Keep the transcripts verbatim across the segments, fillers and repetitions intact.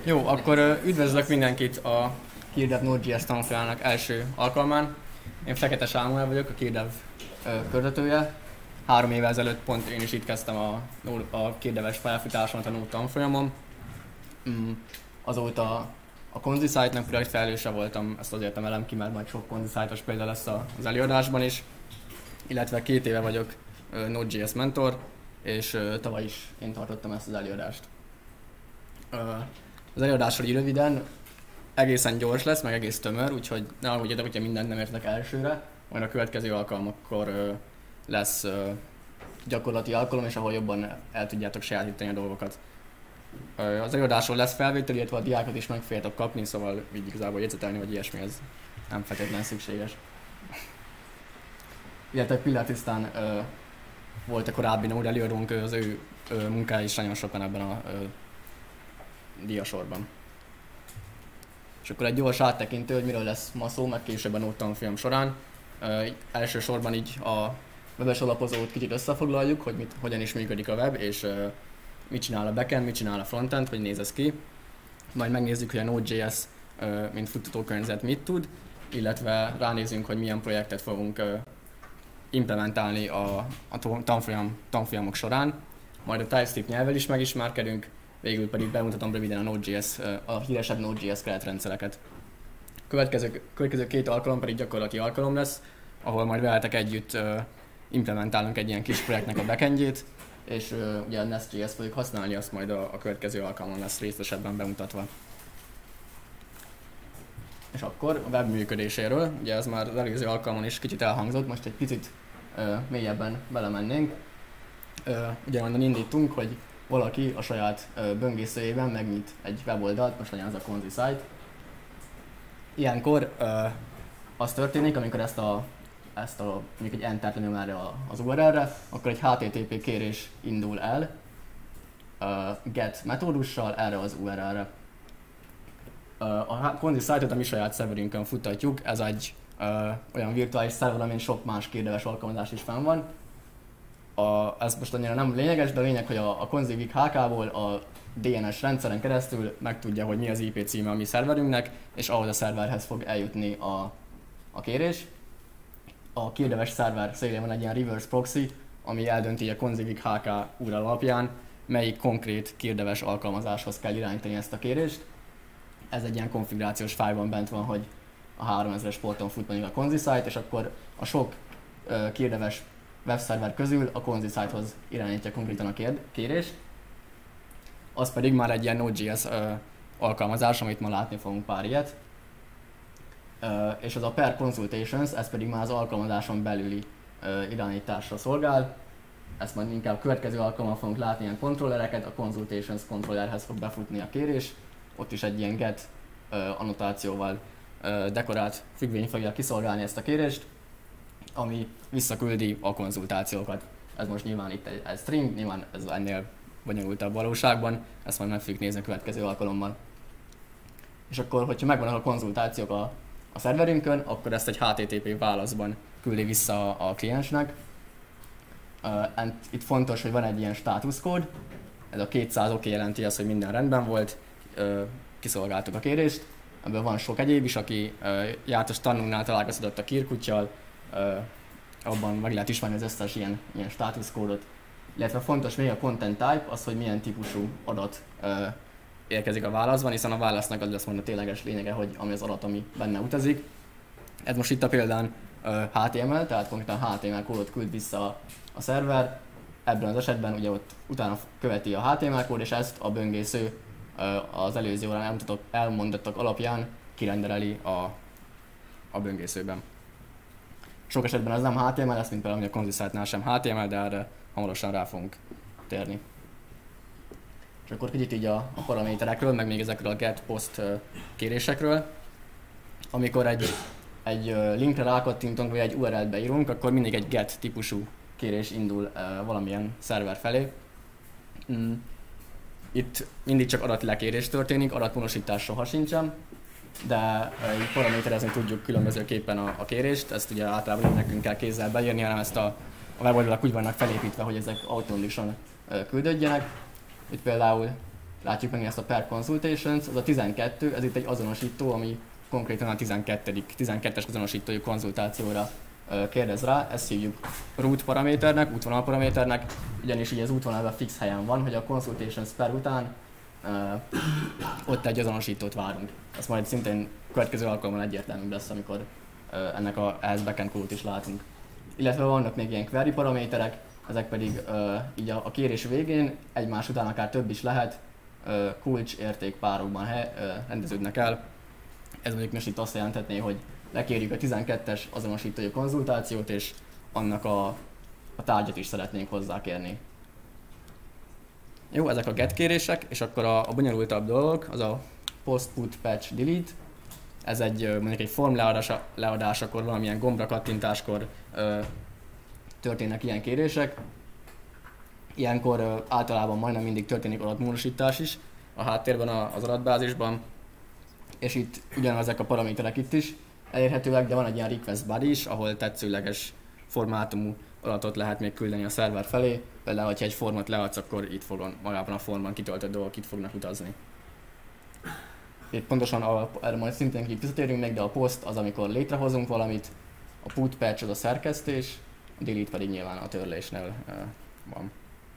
Jó, akkor ö, üdvözlök mindenkit a Kirdev Node.js tanfolyamának első alkalmán. Én Fekete Sámuel vagyok, a Kirdev körzetője. Három évvel ezelőtt pont én is itt kezdtem a, a Kirdeves felfutásomat a Node tanfolyamon. Mm, azóta a ConziSite-nek projektfelelőse voltam, ezt azért emelem ki, mert majd sok ConziSite-os példa lesz az előadásban is. Illetve két éve vagyok Node.js mentor, és tavaly is én tartottam ezt az előadást. Az előadásról így röviden, egészen gyors lesz, meg egész tömör, úgyhogy ne aggódjatok, hogyha mindent nem értek elsőre, majd a következő alkalmakkor ö, lesz ö, gyakorlati alkalom, és ahol jobban el tudjátok sajátítani a dolgokat. Ö, az előadásról lesz felvétel, illetve a diákat is meg fogjátok kapni, szóval így igazából jegyzetelni, vagy ilyesmi, ez nem feltétlenül szükséges. Illetve Pillatisztán ö, volt a korábbi Node előadónk, az ő ö, munkája is nagyon sokan ebben a ö, diasorban. És akkor egy gyors áttekintő, hogy miről lesz ma szó, meg később a Node tanfolyam során. Uh, elsősorban így a webes alapozót kicsit összefoglaljuk, hogy mit, hogyan is működik a web, és uh, mit csinál a backend, mit csinál a frontend, hogy néz ez ki. Majd megnézzük, hogy a Node.js, uh, mint futtatókörnyezet mit tud, illetve ránézünk, hogy milyen projektet fogunk uh, implementálni a, a tanfolyam, tanfolyamok során. Majd a TypeScript nyelvvel is megismerkedünk, végül pedig bemutatom röviden a Node.js, a híresebb Node.js keretrendszereket. Következő, következő két alkalom pedig gyakorlati alkalom lesz, ahol majd veletek együtt uh, implementálunk egy ilyen kis projektnek a backendjét, és uh, ugye a Nest.js fogjuk használni, azt majd a, a következő alkalomon lesz részletesebben bemutatva. És akkor a web működéséről, ugye ez már az előző alkalomon is kicsit elhangzott, most egy picit uh, mélyebben belemennénk. Uh, ugye onnan indítunk, hogy valaki a saját uh, böngészőjében megnyit egy weboldalt, most legyen az a ConziSite. Ilyenkor uh, az történik, amikor ezt a, ezt a mondjuk egy Enter-t lenyom erre az u er el-re, akkor egy há té té pé kérés indul el uh, get metódussal erre az u er el-re. Uh, a ConziSite-ot a mi saját szerverünkön futtatjuk, ez egy uh, olyan virtuális szerver, amin sok más kérdeves alkalmazás is fenn van. A, ez most annyira nem lényeges, de a lényeg, hogy a, a config há ká-ból a dé en es rendszeren keresztül megtudja, hogy mi az i pé címe a mi szerverünknek, és ahhoz a szerverhez fog eljutni a, a kérés. A kérdeves szerver szélén van egy ilyen reverse proxy, ami eldönti a config há ká u er el alapján, melyik konkrét kérdeves alkalmazáshoz kell irányítani ezt a kérést. Ez egy ilyen konfigurációs fájlban bent van, hogy a háromezres porton fut mondjuk a ConziSite, és akkor a sok uh, kérdeves webszerver közül a ConziSite-hoz irányítja konkrétan a kérd- kérést. Az pedig már egy ilyen Node.js uh, alkalmazás, amit ma látni fogunk pár ilyet. Uh, és az a per consultations, ez pedig már az alkalmazáson belüli uh, irányításra szolgál. Ezt majd inkább a következő alkalommal fogunk látni ilyen kontrollereket, a consultations kontrollerhez fog befutni a kérés. Ott is egy ilyen get uh, annotációval uh, dekorált függvény fogja kiszolgálni ezt a kérést, ami visszaküldi a konzultációkat. Ez most nyilván itt egy, egy string, nyilván ez ennél bonyolultabb valóságban, ezt majd meg fogjuk nézni a következő alkalommal. És akkor, hogyha megvannak a konzultációk a, a szerverünkön, akkor ezt egy há té té pé válaszban küldi vissza a, a kliensnek. Uh, itt fontos, hogy van egy ilyen státuszkód, ez a kétszáz oké jelenti azt, hogy minden rendben volt, uh, kiszolgáltuk a kérést. Ebből van sok egyéb is, aki uh, jártas tanulnál találkozott a kirkuttyal, Uh, abban meg lehet ismerni az összes ilyen, ilyen státuszkódot. Illetve fontos még a content type, az, hogy milyen típusú adat uh, érkezik a válaszban, hiszen a válasznak az lesz majd a tényleges lényege, hogy ami az adat, ami benne utazik. Ez most itt a példán uh, há té em el, tehát konkrétan há té em el kódot küld vissza a, a szerver. Ebben az esetben ugye ott utána követi a há té em el kód, és ezt a böngésző uh, az előző órán elmondottak alapján kirendereli a, a böngészőben. Sok esetben ez nem há té em el lesz, mint például a ConziSite-nál sem há té em el, de erre hamarosan rá fogunk térni. És akkor kicsit így a, a paraméterekről, meg még ezekről a get post kérésekről. Amikor egy, egy linkre rákattintunk, vagy egy u er el-t beírunk, akkor mindig egy get típusú kérés indul valamilyen szerver felé. Itt mindig csak adatlekérés történik, adathonosítás soha sincsen, de így paraméterezni tudjuk különbözőképpen a, a kérést, ezt ugye általában nem nekünk kell kézzel beírni, hanem ezt a, a weboldalak úgy vannak felépítve, hogy ezek automatikusan küldődjenek. Itt például látjuk meg ezt a per consultations, az a tizenkettő, ez itt egy azonosító, ami konkrétan a tizenkettedik tizenkettes azonosítói konzultációra kérdez rá, ezt hívjuk root paraméternek, útvonal paraméternek, ugyanis így az útvonalban fix helyen van, hogy a consultations per után uh, ott egy azonosítót várunk. Ez majd szintén következő alkalommal egyértelműbb lesz, amikor uh, ennek a ehhez backend kódot is látunk. Illetve vannak még ilyen query paraméterek, ezek pedig uh, így a, a kérés végén egymás után akár több is lehet, uh, kulcs értékpárokban he, uh, rendeződnek el. Ez mondjuk most itt azt jelenthetné, hogy lekérjük a tizenkettes azonosítói konzultációt, és annak a, a tárgyat is szeretnénk hozzákérni. Jó, ezek a get kérések, és akkor a, a bonyolultabb dolog, az a post, put, patch, delete. Ez egy mondjuk egy form leadása, leadásakor, valamilyen gombra kattintáskor ö, történnek ilyen kérések. Ilyenkor ö, általában majdnem mindig történik adatmódosítás is a háttérben, a, az adatbázisban, és itt ugyanezek a paraméterek itt is elérhetőek, de van egy ilyen request body is, ahol tetszőleges formátumú adatot lehet még küldeni a szerver felé. Például, hogyha egy formot leadsz, akkor itt fog magában a formban kitöltött dolgok itt fognak utazni. Itt pontosan a, erre majd szintén kicsit visszatérünk még, de a post az, amikor létrehozunk valamit, a put patch az a szerkesztés, a delete pedig nyilván a törlésnél uh, van.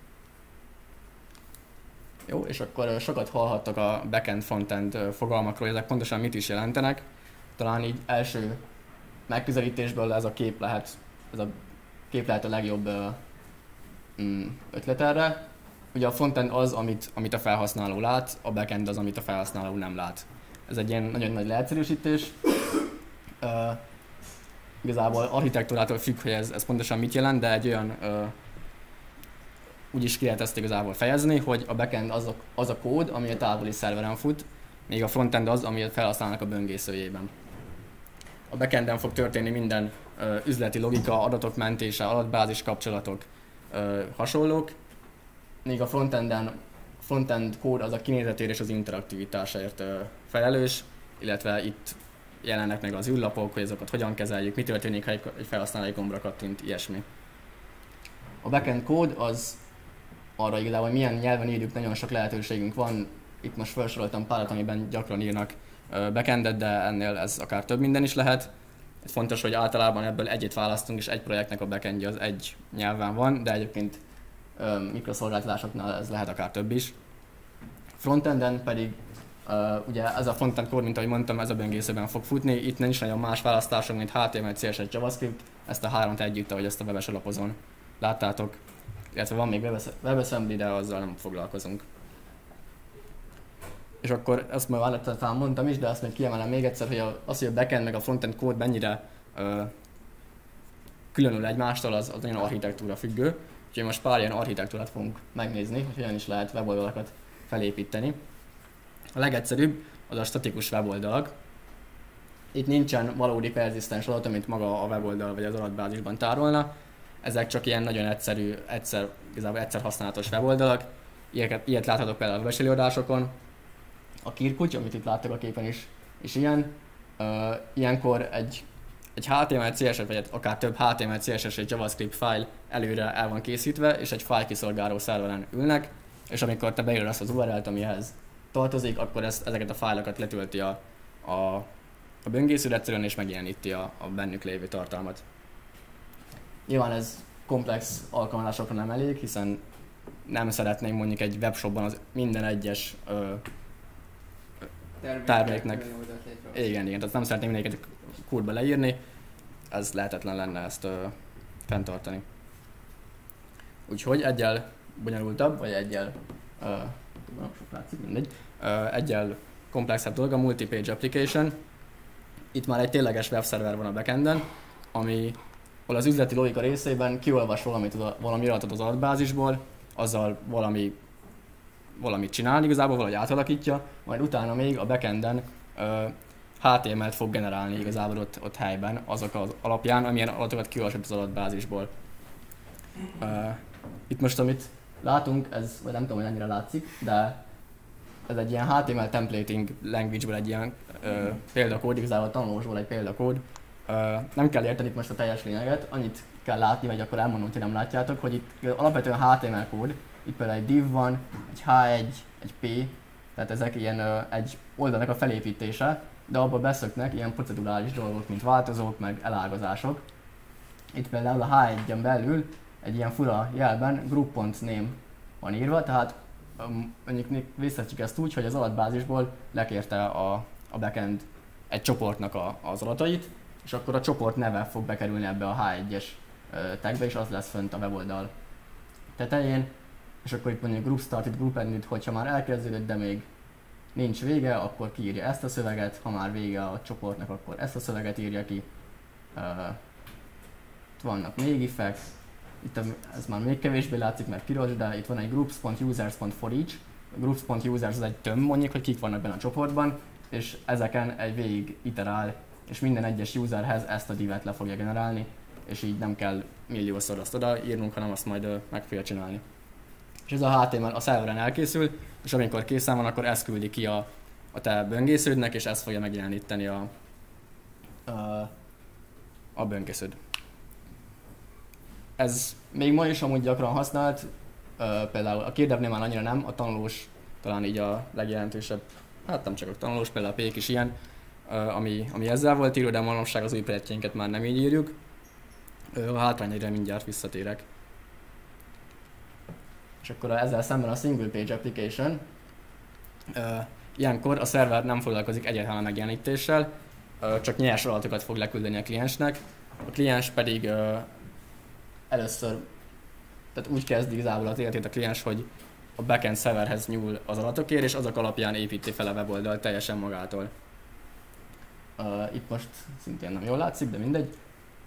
Jó, és akkor sokat hallhattak a backend frontend fogalmakról, ezek pontosan mit is jelentenek. Talán így első megközelítésből ez a kép lehet, ez a kép lehet a legjobb uh, ötlet erre. Ugye a frontend az, amit, amit a felhasználó lát, a backend az, amit a felhasználó nem lát. Ez egy ilyen nagyon nagy leegyszerűsítés. Uh, igazából architektúrától függ, hogy ez, ez pontosan mit jelent, de egy olyan uh, úgy is ki lehet ezt igazából fejezni, hogy a backend az a, az a kód, ami a távoli szerveren fut, még a frontend az, amit felhasználnak a böngészőjében. A backenden fog történni minden uh, üzleti logika, adatok mentése, adatbázis kapcsolatok, uh, hasonlók, még a frontenden frontend kód az a kinézetért és az interaktivitásáért uh, felelős, illetve itt jelennek meg az űrlapok, hogy azokat hogyan kezeljük, mi történik, ha egy, egy felhasználói gombra kattint, ilyesmi. A backend kód az arra igazából, hogy milyen nyelven írjuk, nagyon sok lehetőségünk van. Itt most felsoroltam párat, amiben gyakran írnak backendet, de ennél ez akár több minden is lehet. Ez fontos, hogy általában ebből egyet választunk, és egy projektnek a backendje az egy nyelven van, de egyébként mikroszolgáltatásoknál ez lehet akár több is. Frontenden pedig ugye ez a frontend kód, mint ahogy mondtam, ez a böngészőben fog futni. Itt nincs nagyon más választásunk, mint há té em el, cé es es, JavaScript. Ezt a hármat együtt, ahogy ezt a webes alapozón láttátok. Illetve van még WebAssembly, de azzal nem foglalkozunk. És akkor ezt már talán mondtam is, de azt még kiemelem még egyszer, hogy az, hogy a backend meg a frontend kód mennyire uh, különül egymástól, az, az nagyon architektúra függő. Úgyhogy most pár ilyen architektúrát fogunk megnézni, hogy hogyan is lehet weboldalakat felépíteni. A legegyszerűbb az a statikus weboldalak. Itt nincsen valódi perzisztens adat, amit maga a weboldal vagy az adatbázisban tárolna. Ezek csak ilyen nagyon egyszerű, egyszer, igazából egyszer használatos weboldalak. Ilyet, ilyet láthatok például a webes előadásokon. A kirkuty, amit itt láttak a képen is, is ilyen. Uh, ilyenkor egy, egy há té em el, cé es es, vagy akár több há té em el, cé es es és JavaScript file előre el van készítve, és egy file kiszolgáló szerveren ülnek, és amikor te beírod azt az u er el-t, amihez tartozik, akkor ezt, ezeket a fájlokat letölti a, a, a böngésző egyszerűen, és megjeleníti a, a bennük lévő tartalmat. Nyilván ez komplex alkalmazásokra nem elég, hiszen nem szeretném mondjuk egy webshopban az minden egyes ö, terméknek. Igen, igen, tehát nem szeretném mindegyiket kódba leírni, ez lehetetlen lenne ezt ö, fenntartani. Úgyhogy egyel bonyolultabb, vagy egyel, ö, sok látszik, mindegy, ö, egyel komplexebb dolog a multi-page application. Itt már egy tényleges webszerver van a backenden, ami ahol az üzleti logika részében kiolvas valamit, valami adatot az adatbázisból, azzal valami, valamit csinál igazából, valahogy átalakítja, majd utána még a backenden uh, há té em el-t fog generálni igazából ott, ott helyben, azok az alapján, amilyen adatokat kiolvasott az adatbázisból. Uh, itt most amit látunk, ez, vagy nem tudom, hogy ennyire látszik, de ez egy ilyen há té em el templating language-ből egy ilyen uh, példakód, igazából tanulósból egy példakód. Uh, nem kell érteni most a teljes lényeget, annyit kell látni, vagy akkor elmondom, hogy nem látjátok, hogy itt alapvetően há té em el kód, itt például egy div van, egy há egy, egy P, tehát ezek ilyen ö, egy oldalnak a felépítése, de abba beszöknek ilyen procedurális dolgok, mint változók, meg elágazások. Itt például a há egyen belül egy ilyen fura jelben group.name van írva, tehát um, mondjuk visszatjuk ezt úgy, hogy az adatbázisból lekérte a, a backend egy csoportnak a, az adatait, és akkor a csoport neve fog bekerülni ebbe a há egyes uh, tagbe, és az lesz fönt a weboldal tetején, és akkor itt mondjuk group started, group ended, hogyha már elkezdődött, de még nincs vége, akkor kiírja ezt a szöveget, ha már vége a csoportnak, akkor ezt a szöveget írja ki. Uh, vannak még effects, itt ez már még kevésbé látszik, mert piros, de itt van egy groups.users.forEach. A groups.users az egy tömb, mondjuk, hogy kik vannak benne a csoportban, és ezeken egy végig iterál, és minden egyes userhez ezt a divet le fogja generálni, és így nem kell milliószor azt odaírnunk, hanem azt majd uh, meg fogja csinálni. És ez a há té em el a szerveren elkészül, és amikor készen van, akkor ezt küldi ki a, a te böngésződnek, és ezt fogja megjeleníteni a, a, a böngésződ. Ez még ma is amúgy gyakran használt, uh, például a kérdevnél már annyira nem, a tanulós talán így a legjelentősebb, hát nem csak a tanulós, például a pék is ilyen, uh, ami, ami ezzel volt írva, de manapság az új projektjeinket már nem így írjuk. Uh, a hátrányra mindjárt visszatérek. És akkor ezzel szemben a single page application, uh, ilyenkor a szerver nem foglalkozik egyáltalán a megjelenítéssel, uh, csak nyers adatokat fog leküldeni a kliensnek, a kliens pedig uh, először, tehát úgy kezdi igazából az életét a kliens, hogy a backend szerverhez nyúl az adatokért, és azok alapján építi fel a weboldalt teljesen magától. Uh, itt most szintén nem jól látszik, de mindegy.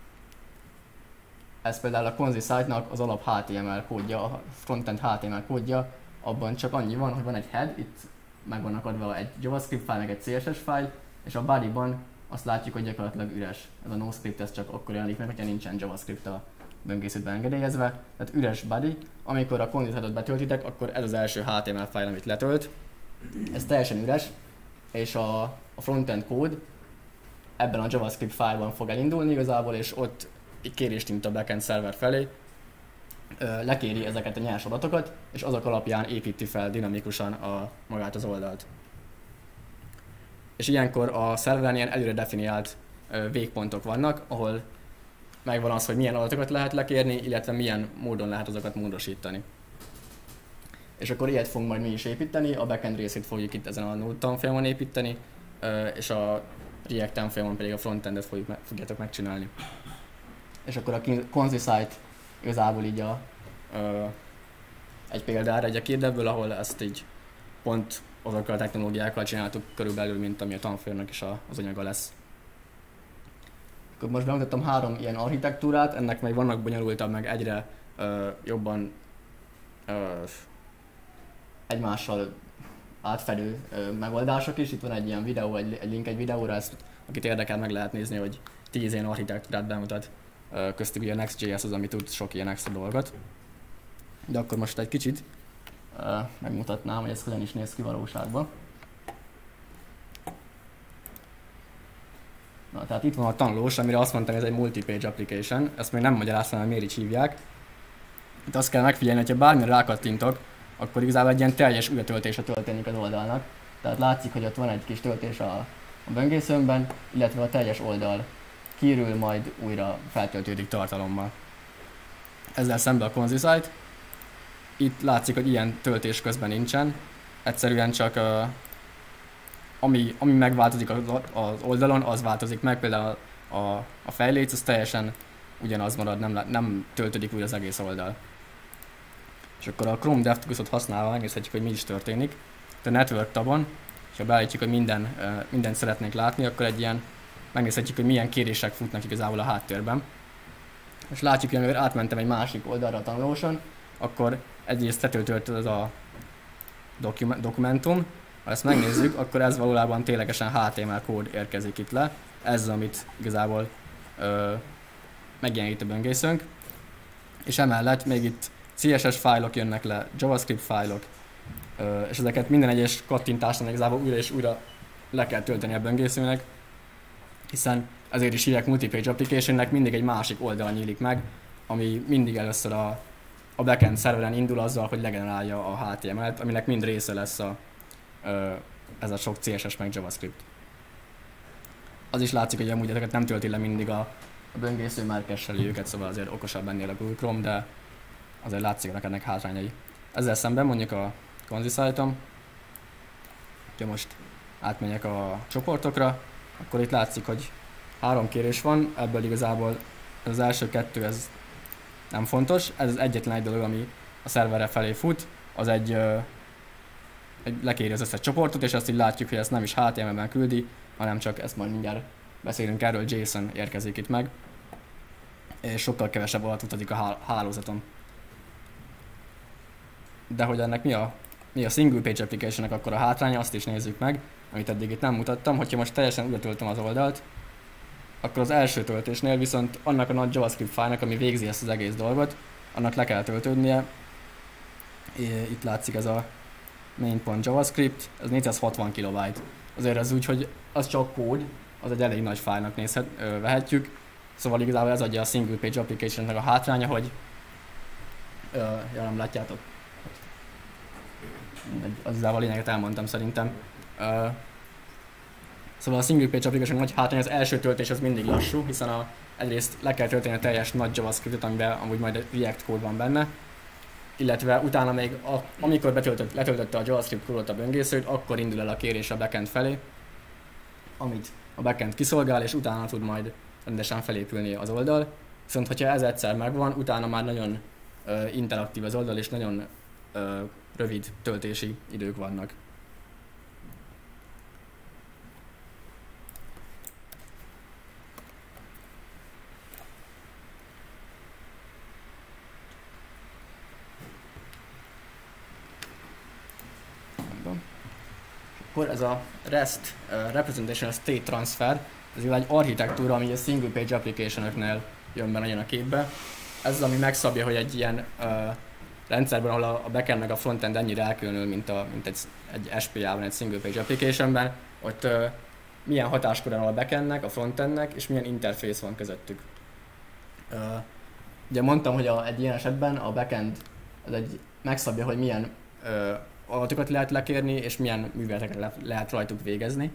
Ez például a Conzi site-nak az alap há té em el kódja, a frontend há té em el kódja, abban csak annyi van, hogy van egy head, itt meg vannak adva egy JavaScript file, meg egy cé es es file, és a bodyban azt látjuk, hogy gyakorlatilag üres. Ez a NoScript, ez csak akkor jelenik meg, hogyha nincsen JavaScript a böngészőben engedélyezve, tehát üres body. Amikor a Conzi site-ot betöltitek, akkor ez az első há té em el file, amit letölt. Ez teljesen üres, és a, a frontend kód ebben a JavaScript file-ban fog elindulni igazából, és ott egy kérést int a backend szerver felé, lekéri ezeket a nyers adatokat, és azok alapján építi fel dinamikusan a, magát az oldalt. És ilyenkor a szerveren ilyen előre definiált végpontok vannak, ahol megvan az, hogy milyen adatokat lehet lekérni, illetve milyen módon lehet azokat módosítani. És akkor ilyet fogunk majd mi is építeni, a backend részét fogjuk itt ezen a Node tanfolyamon építeni, és a React tanfolyamon pedig a frontendet fogjuk, fogjátok megcsinálni. És akkor a Conzi site igazából így a, ö, egy példára, egy a kérdebből, ahol ezt így pont azokkal a technológiákkal csináltuk körülbelül, mint ami a tanfolyamnak is a, az anyaga lesz. Akkor most bemutattam három ilyen architektúrát, ennek még vannak bonyolultabb, meg egyre ö, jobban ö, egymással átfedő ö, megoldások is. Itt van egy ilyen videó, egy, egy link egy videóra, ezt akit érdekel, meg lehet nézni, hogy tíz ilyen architektúrát bemutat. Köztük ugye a Next.js az, ami tud sok ilyen extra dolgot. De akkor most egy kicsit uh, megmutatnám, hogy ez hogyan is néz ki valóságban. Na, tehát itt van a tanulós, amire azt mondtam, hogy ez egy multi-page application. Ezt még nem magyaráztam, hogy miért így hívják. Itt azt kell megfigyelni, hogyha bármire rákattintok, akkor igazából egy ilyen teljes űrtöltése történik az oldalnak. Tehát látszik, hogy ott van egy kis töltés a, a böngészőmben, illetve a teljes oldal kiürül, majd újra feltöltődik tartalommal. Ezzel szemben a Conzi site. Itt látszik, hogy ilyen töltés közben nincsen. Egyszerűen csak uh, ami, ami megváltozik az, az oldalon, az változik meg. Például a, a fejléc, az teljesen ugyanaz marad, nem, nem töltődik újra az egész oldal. És akkor a Chrome DevTools-ot használva megnézhetjük, hogy mi is történik. A Network tabon, ha beállítjuk, hogy minden, uh, mindent szeretnénk látni, akkor egy ilyen megnézhetjük, hogy milyen kérések futnak igazából a háttérben. És látjuk, hogy amikor átmentem egy másik oldalra a tanulóson, akkor egyrészt tetőtöltött az a dokumentum. Ha ezt megnézzük, akkor ez valójában ténylegesen há té em el kód érkezik itt le. Ez, amit igazából ö, megjelenít a böngészőnk. És emellett még itt cé es es fájlok jönnek le, JavaScript fájlok, ö, és ezeket minden egyes kattintásnál igazából újra és újra le kell tölteni a böngészőnek, hiszen ezért is hívják multi-page applicationnek, mindig egy másik oldal nyílik meg, ami mindig először a, a backend szerveren indul azzal, hogy legenerálja a há té em el-t, aminek mind része lesz a, ö, ez a sok cé es es meg JavaScript. Az is látszik, hogy amúgy ezeket nem tölti le mindig a, a böngésző, már cache-eli őket, szóval azért okosabb ennél a Google Chrome, de azért látszik ennek hátrányai. Ezzel szemben mondjuk a Consisite-om, ha most átmegyek a csoportokra, akkor itt látszik, hogy három kérés van, ebből igazából az első kettő ez nem fontos, ez az egyetlen egy dolog, ami a szerverre felé fut, az egy, ö, egy lekéri az összes csoportot, és azt így látjuk, hogy ezt nem is há té em el-ben küldi, hanem csak ezt majd mindjárt beszélünk erről, JSON érkezik itt meg, és sokkal kevesebb alatt utazik a hálózaton. De hogy ennek mi a, mi a single page application-nek akkor a hátránya, azt is nézzük meg, amit eddig itt nem mutattam. Hogyha most teljesen újra töltöm az oldalt, akkor az első töltésnél viszont annak a nagy JavaScript fájlnak, ami végzi ezt az egész dolgot, annak le kell töltődnie. Itt látszik ez a main.javascript, ez négyszázhatvan kilobájt. Azért ez úgy, hogy az csak kód, az egy elég nagy fájlnak nézhet, ö, vehetjük. Szóval igazából ez adja a single page application-nek a hátránya, hogy ö, ja, nem látjátok. Az igazából a lényeget elmondtam szerintem. Uh, szóval a single page application nagy hátrány, az első töltés az mindig lassú, hiszen a, egyrészt le kell tölteni a teljes nagy JavaScriptet, amiben amúgy majd React kód van benne, illetve utána még a, amikor betöltött, letöltötte a JavaScript kódot a böngészőt, akkor indul el a kérés a backend felé, amit a backend kiszolgál, és utána tud majd rendesen felépülni az oldal. Viszont hogyha ez egyszer megvan, utána már nagyon uh, interaktív az oldal, és nagyon uh, rövid töltési idők vannak. Akkor ez a REST uh, Representation State Transfer, ez egy architektúra, ami a single page application-öknél jön be nagyon a képbe. Ez az, ami megszabja, hogy egy ilyen uh, rendszerben, ahol a backend meg a frontend ennyire elkülönül, mint, a, mint egy, egy es pé á-ban, egy single page applicationben, ott uh, milyen hatáskör van a backendnek, a frontendnek, és milyen interfész van közöttük. Uh, ugye mondtam, hogy a, egy ilyen esetben a backend az egy megszabja, hogy milyen uh, adatokat lehet lekérni, és milyen műveleteket le, lehet rajtuk végezni.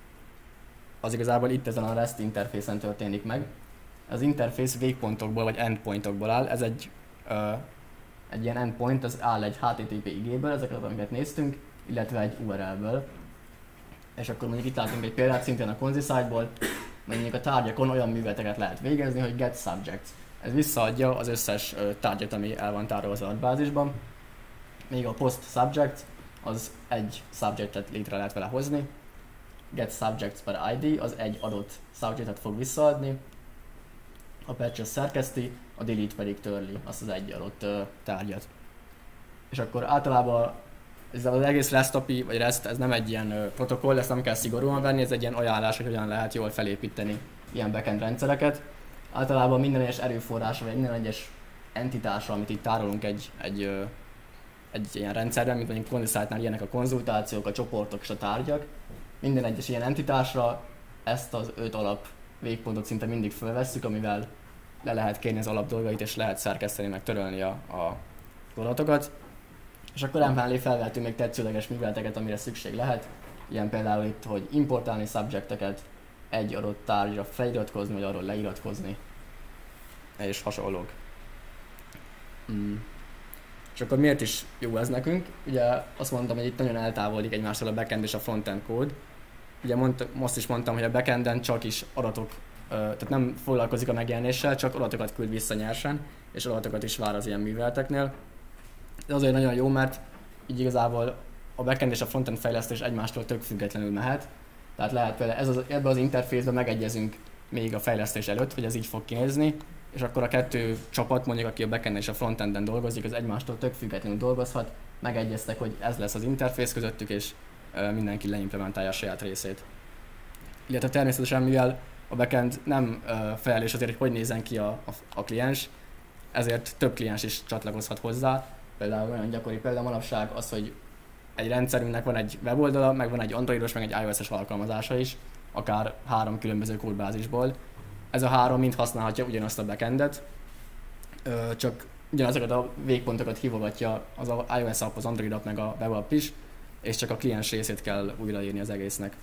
Az igazából itt ezen a REST interfészen történik meg. Az interfész végpontokból vagy endpointokból áll, ez egy uh, egy ilyen endpoint, az áll egy há té té pé igéből, ezeket, amiket néztünk, illetve egy u er el-ből. És akkor mondjuk itt látunk egy példát szintén a Consisite-ból, mondjuk a tárgyakon olyan műveleteket lehet végezni, hogy get subjects. Ez visszaadja az összes uh, tárgyat, ami el van tárolva az adatbázisban. Még a post subject, az egy subjectet létre lehet vele hozni. Get subjects per i dé, az egy adott subjectet fog visszaadni. A patch az szerkeszti, a delete pedig törli azt az egy adott uh, tárgyat. És akkor általában ez az egész REST á pé i, vagy REST, ez nem egy ilyen uh, protokoll, ezt nem kell szigorúan venni, ez egy ilyen ajánlás, hogy hogyan lehet jól felépíteni ilyen backend rendszereket. Általában minden egyes erőforrásra, vagy minden egyes entitásra, amit itt tárolunk egy, egy, uh, egy ilyen rendszerben, mint mondjuk Consisite-nál ilyenek a konzultációk, a csoportok és a tárgyak. Minden egyes ilyen entitásra ezt az öt alap végpontot szinte mindig fölvesszük, amivel le lehet kérni az alap dolgait, és lehet szerkeszteni, meg törölni a, a adatokat. És akkor emellé felvehetünk még tetszőleges műveleteket, amire szükség lehet. Ilyen például itt, hogy importálni subjecteket, egy adott tárgyra feliratkozni, vagy arról leiratkozni, és hasonlók. Mm. És akkor miért is jó ez nekünk? Ugye azt mondtam, hogy itt nagyon eltávolodik egymástól a backend és a frontend kód. Ugye mond, most is mondtam, hogy a backenden csak is adatok, tehát nem foglalkozik a megjelenéssel, csak adatokat küld vissza nyersen, és adatokat is vár az ilyen műveleteknél. Ez azért nagyon jó, mert így igazából a backend és a frontend fejlesztés egymástól tök függetlenül mehet. Tehát lehet például ez az, ebben az interfészben megegyezünk még a fejlesztés előtt, hogy ez így fog kinézni, és akkor a kettő csapat, mondjuk aki a backend és a frontenden dolgozik, az egymástól tök függetlenül dolgozhat, megegyeztek, hogy ez lesz az interfész közöttük, és mindenki leimplementálja a saját részét. Illetve természetesen, mivel a backend nem uh, felelős azért, hogy hogy nézzen ki a, a, a kliens, ezért több kliens is csatlakozhat hozzá. Például olyan gyakori példa manapság az, hogy egy rendszerünknek van egy weboldala, meg van egy androidos, meg egy iOS-es alkalmazása is, akár három különböző kódbázisból. Ez a három mind használhatja ugyanazt a backendet, uh, csak ugyanezeket a végpontokat hívogatja az iOS app, az Android app meg a web app is, és csak a kliens részét kell újraírni az egésznek.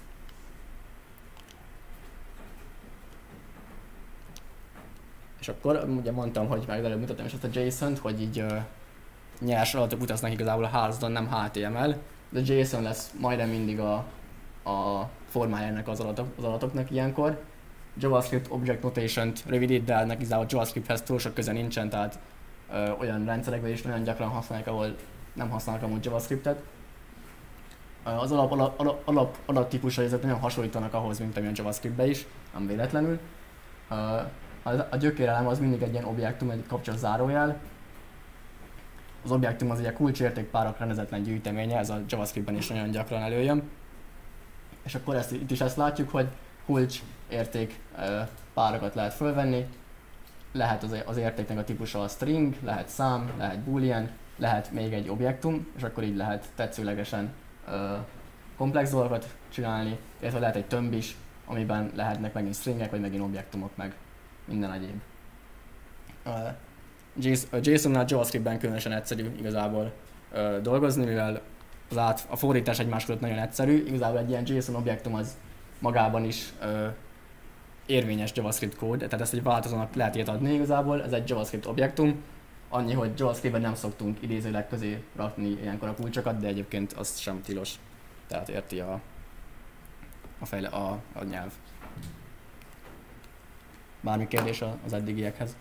És akkor ugye mondtam, hogy már előbb mutattam is azt a JSON-t, hogy így uh, nyers adatok utaznak igazából a házon, nem há té em el, de JSON lesz majdnem mindig a, a formája ennek az, adatok, az adatoknak ilyenkor. JavaScript Object Notation-t rövidít, de ennek igazából JavaScripthez túl sok köze nincsen, tehát ö, olyan rendszerekben is nagyon gyakran használják, ahol nem használnak amúgy JavaScriptet. Az alap, alap, alap adattípusai ezek nagyon hasonlítanak ahhoz, mint amilyen JavaScriptbe is, nem véletlenül. A gyökérelem az mindig egy ilyen objektum, egy kapcsolat zárójel. Az objektum az ugye kulcsértékpárok rendezetlen gyűjteménye, ez a JavaScriptben is nagyon gyakran előjön. És akkor ezt, itt is ezt látjuk, hogy kulcsérték párokat lehet fölvenni. Lehet az, az értéknek a típusa a string, lehet szám, lehet boolean, lehet még egy objektum, és akkor így lehet tetszőlegesen ö, komplex dolgokat csinálni, illetve lehet egy tömb is, amiben lehetnek megint stringek, vagy megint objektumok, meg minden egyéb. A JSON-nál JavaScriptben különösen egyszerű igazából ö, dolgozni, mivel az át, a fordítás egymás között nagyon egyszerű. Igazából egy ilyen JSON objektum az magában is ö, érvényes JavaScript kód, tehát ezt egy változónak lehet ilyet adni igazából, ez egy JavaScript objektum. Annyi, hogy JavaScriptben nem szoktunk idézőleg közé rakni ilyenkor a kulcsokat, de egyébként az sem tilos, tehát érti a, a, fejle, a, a nyelv. Bármi kérdés az eddigiekhez?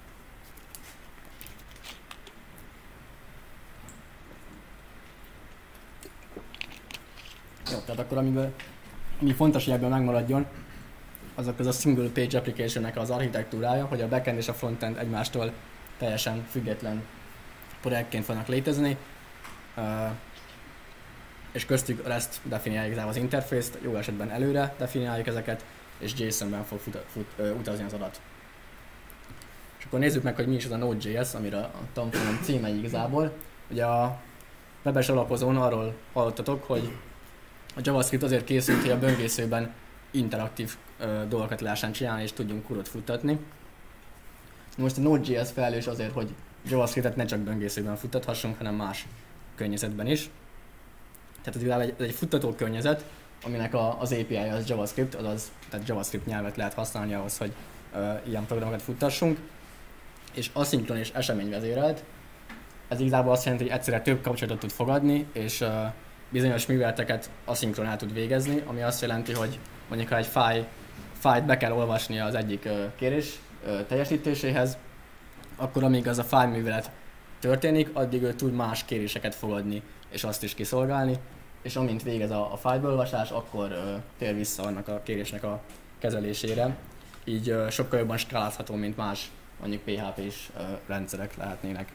Jó, tehát akkor amiből, ami fontos, hogy ebből megmaradjon, azok az a single page application-nek az architektúrája, hogy a backend és a frontend egymástól teljesen független projektként fognak létezni, uh, és köztük REST definiáljuk az interfészt, jó esetben előre definiáljuk ezeket, és JSON-ben fog fut, fut, uh, utazni az adat. És akkor nézzük meg, hogy mi is az a Node.js, amire a tanfolyam címe igazából. Ugye a webes alapozón arról hallottatok, hogy a JavaScript azért készült, hogy a böngészőben interaktív uh, dolgokat lehessen csinálni, és tudjunk kódot futtatni. Most a Node.js felelős azért, hogy JavaScriptet ne csak böngészőben futtathassunk, hanem más környezetben is. Tehát ez egy, egy futtató környezet, aminek a, az á pé i az JavaScript, azaz tehát JavaScript nyelvet lehet használni ahhoz, hogy uh, ilyen programokat futtassunk. És aszinkron és eseményvezérelt. Ez igazából azt jelenti, hogy egyszerre több kapcsolatot tud fogadni, és uh, bizonyos műveleteket aszinkron el tud végezni, ami azt jelenti, hogy mondjuk ha egy fáj, fájt be kell olvasnia az egyik uh, kérés uh, teljesítéséhez, akkor amíg az a fáj művelet történik, addig ő tud más kéréseket fogadni, és azt is kiszolgálni, és amint végez a, a fájlbeolvasás, akkor uh, tér vissza annak a kérésnek a kezelésére. Így uh, sokkal jobban skálázható, mint más mondjuk pé há pés uh, rendszerek lehetnének.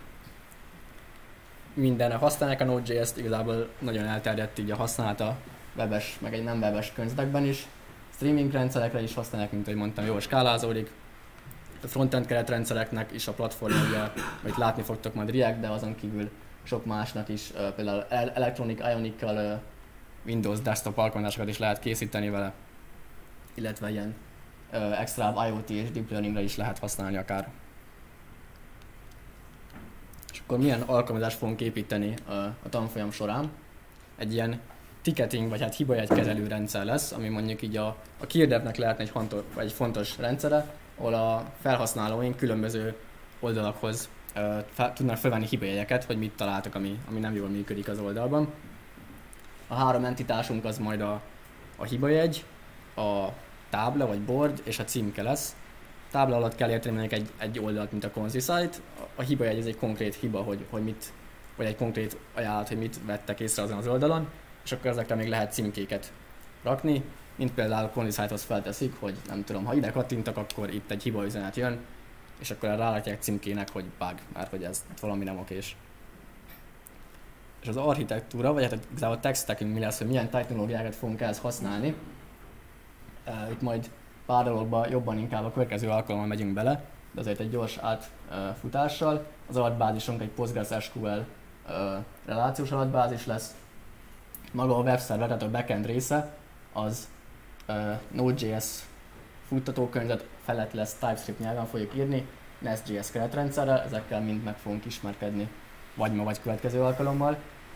Mindenre használják a Node.js-t, igazából nagyon elterjedt így a használata webes, meg egy nem webes környezetekben is. Streaming rendszerekre is használják, mint ahogy mondtam, jól skálázódik. A frontend keretrendszereknek is a platformja, amit látni fogtok majd React, de azon kívül sok másnak is, uh, például Electronic Ionic-kal uh, Windows desktop alkalmazásokat is lehet készíteni vele, illetve ilyen uh, extra IoT és Deep Learningre is lehet használni akár. És akkor milyen alkalmazást fogunk építeni uh, a tanfolyam során? Egy ilyen ticketing, vagy hát hibajegy kezelő rendszer lesz, ami mondjuk így a, a kérdevnek lehetne egy, honto, vagy egy fontos rendszere, ahol a felhasználóink különböző oldalakhoz uh, fel, tudnak felvenni hibajegyeket, hogy mit találtak, ami, ami nem jól működik az oldalban. A három entitásunk az majd a, a hibajegy, a tábla vagy board és a címke lesz. A tábla alatt kell érteni mondjuk egy, egy oldalt, mint a Consi site. A hibajegy ez egy konkrét hiba, hogy, hogy mit, vagy egy konkrét ajánlat, hogy mit vettek észre azon az oldalon, és akkor ezekre még lehet címkéket rakni, mint például a Consi site-hoz felteszik, hogy nem tudom, ha ide kattintak, akkor itt egy hiba üzenet jön, és akkor rárakják címkének, hogy bug, mert hogy ez valami nem okés. És az architektúra, vagy hát igazából a tech stackünk mi lesz, hogy milyen technológiákat fogunk ehhez használni. Uh, itt majd pár dologba jobban inkább a következő alkalommal megyünk bele, de azért egy gyors átfutással. Az adatbázisunk egy PostgreSQL uh, relációs adatbázis lesz. Maga a webszerver, tehát a backend része, az uh, Node.js futtatókörnyezet felett lesz, TypeScript nyelven fogjuk írni. Nest.js keretrendszerrel, ezekkel mind meg fogunk ismerkedni, vagy ma, vagy következő alkalommal.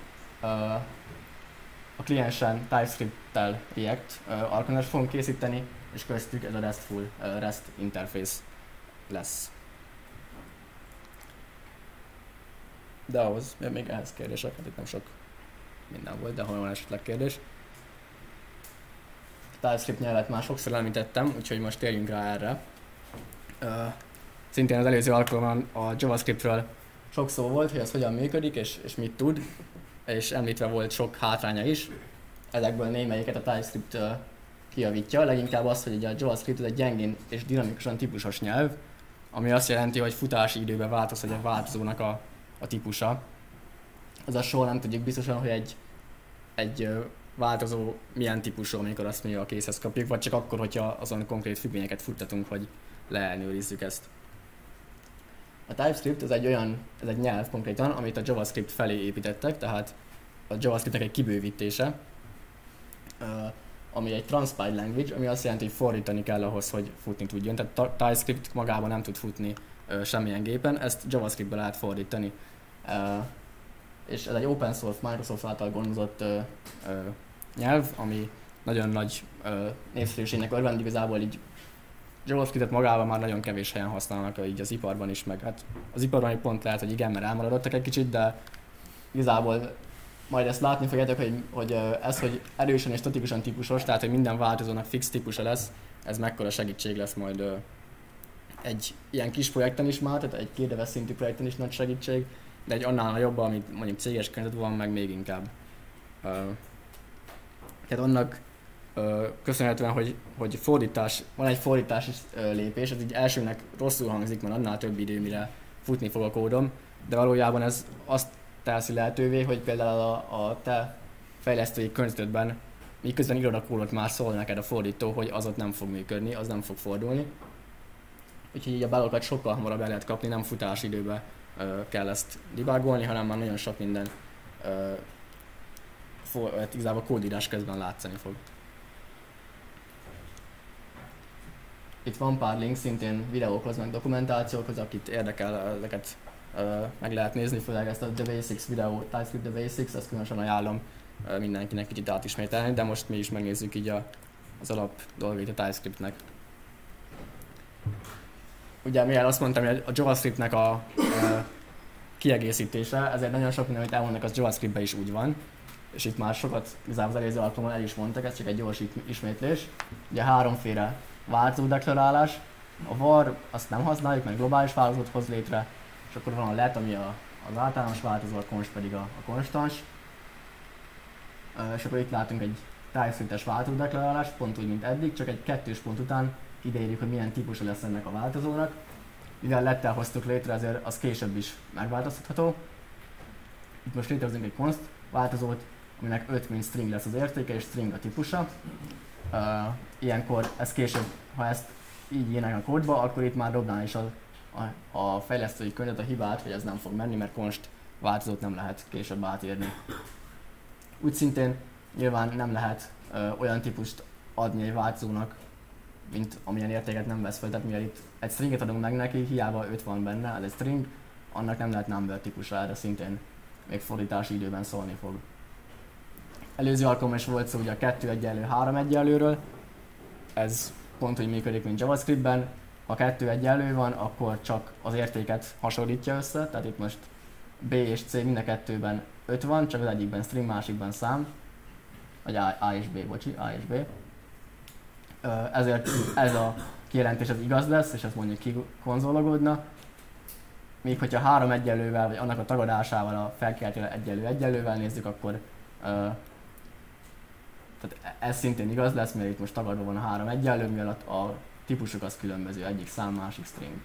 A kliensen TypeScript-tel React alkalmazást fogunk készíteni, és köztük ez a RESTful REST interface lesz. De ahhoz még ehhez kérdések, hát itt nem sok minden volt, de ha van esetleg kérdés. A TypeScript nyelvet már sokszor említettem, úgyhogy most térjünk rá erre. Uh, szintén az előző alkalommal a JavaScriptről sok szó volt, hogy ez hogyan működik és, és mit tud, és említve volt sok hátránya is. Ezekből némelyiket a TypeScript uh, kijavítja, leginkább az, hogy ugye a JavaScript egy gyengén és dinamikusan típusos nyelv, ami azt jelenti, hogy futási időben változhat a változónak a, a típusa. Azaz soha nem tudjuk biztosan, hogy egy, egy uh, változó milyen típusú, amikor azt mi a készhez kapjuk, vagy csak akkor, hogyha azon konkrét függvényeket futtatunk, hogy leellenőrizzük ezt. A TypeScript ez egy olyan, ez egy nyelv konkrétan, amit a JavaScript felé építettek, tehát a JavaScriptnek egy kibővítése, ami egy transpiled language, ami azt jelenti, hogy fordítani kell ahhoz, hogy futni tudjon. Tehát TypeScript magában nem tud futni semmilyen gépen, ezt JavaScriptbe lehet fordítani. És ez egy open source, Microsoft által gondozott nyelv, ami nagyon nagy népszerűségnek örvend, igazából így JavaScriptet magában már nagyon kevés helyen használnak, így az iparban is, meg hát az iparban egy pont lehet, hogy igen, mert elmaradottak egy kicsit, de igazából majd ezt látni fogjátok, hogy, hogy ez, hogy erősen és statikusan típusos, tehát hogy minden változónak fix típusa lesz, ez mekkora segítség lesz majd egy ilyen kis projekten is már, tehát egy kérdeves szintű projekten is nagy segítség, de egy annál jobb, amit mondjuk céges környezet van, meg még inkább. Tehát annak köszönhetően, hogy, hogy fordítás, van egy fordítási lépés, ez így elsőnek rosszul hangzik, mert annál több idő, mire futni fog a kódom, de valójában ez azt teszi lehetővé, hogy például a, a te fejlesztői környezetedben, miközben írod a kódot, már szól neked a fordító, hogy az ott nem fog működni, az nem fog fordulni. Úgyhogy így a bugokat sokkal hamarabb el lehet kapni, nem futási időben uh, kell ezt debugolni, hanem már nagyon sok minden uh, for, hát igazából kódírás közben látszani fog. Itt van pár link szintén videókhoz, meg dokumentációkhoz, akit érdekel, ezeket uh, meg lehet nézni, főleg ezt a The Basics videó, TypeScript The Basics, ezt különösen ajánlom uh, mindenkinek kicsit átismételni, de most mi is megnézzük így a, az alap dolgait a TypeScriptnek. Ugye mivel azt mondtam, hogy a JavaScriptnek a, a kiegészítése, ezért nagyon sok minden, amit elmondnak, az JavaScriptben is úgy van. És itt már sokat, igazából az előző alkalommal el is mondtak, ez csak egy gyors ismétlés. Ugye háromféle változó deklarálás. A var azt nem használjuk, mert globális változót hoz létre, és akkor van a let, ami a, az általános változó, a const pedig a, a konstans. És akkor itt látunk egy TypeScriptes változó deklarálás, pont úgy, mint eddig, csak egy kettős pont után ideírjuk, hogy milyen típusa lesz ennek a változónak. Mivel lettel hoztuk létre, ezért az később is megváltoztatható. Itt most létrehozunk egy const változót, aminek öt mint string lesz az értéke, és string a típusa. Uh, ilyenkor ez később, ha ezt így írnánk a kódba, akkor itt már dobná is a, a, a fejlesztői környezet a hibát, hogy ez nem fog menni, mert const változót nem lehet később átírni. Úgy szintén nyilván nem lehet uh, olyan típust adni egy változónak, mint amilyen értéket nem vesz fel, tehát mivel itt egy stringet adunk meg neki, hiába öt van benne, ez egy string, annak nem lehet number típusra, erre szintén még fordítási időben szólni fog. Előző alkalommal is volt szó ugye a kettő egyenlő három egyenlőről, ez pont úgy működik, mint JavaScriptben. Ha kettő egyenlő van, akkor csak az értéket hasonlítja össze, tehát itt most B és C mind a kettőben öt van, csak az egyikben string, másikban szám, vagy A, A és B, bocsi, A és B. Ezért ez a kijelentés az igaz lesz, és ez mondjuk kikonzologódna. Míg hogyha három egyenlővel, vagy annak a tagadásával, a felkiáltó egyenlő egyenlővel nézzük, akkor uh, tehát ez szintén igaz lesz, mert itt most tagadva van a három egyenlő, mivel a, a típusuk az különböző, egyik szám, másik string.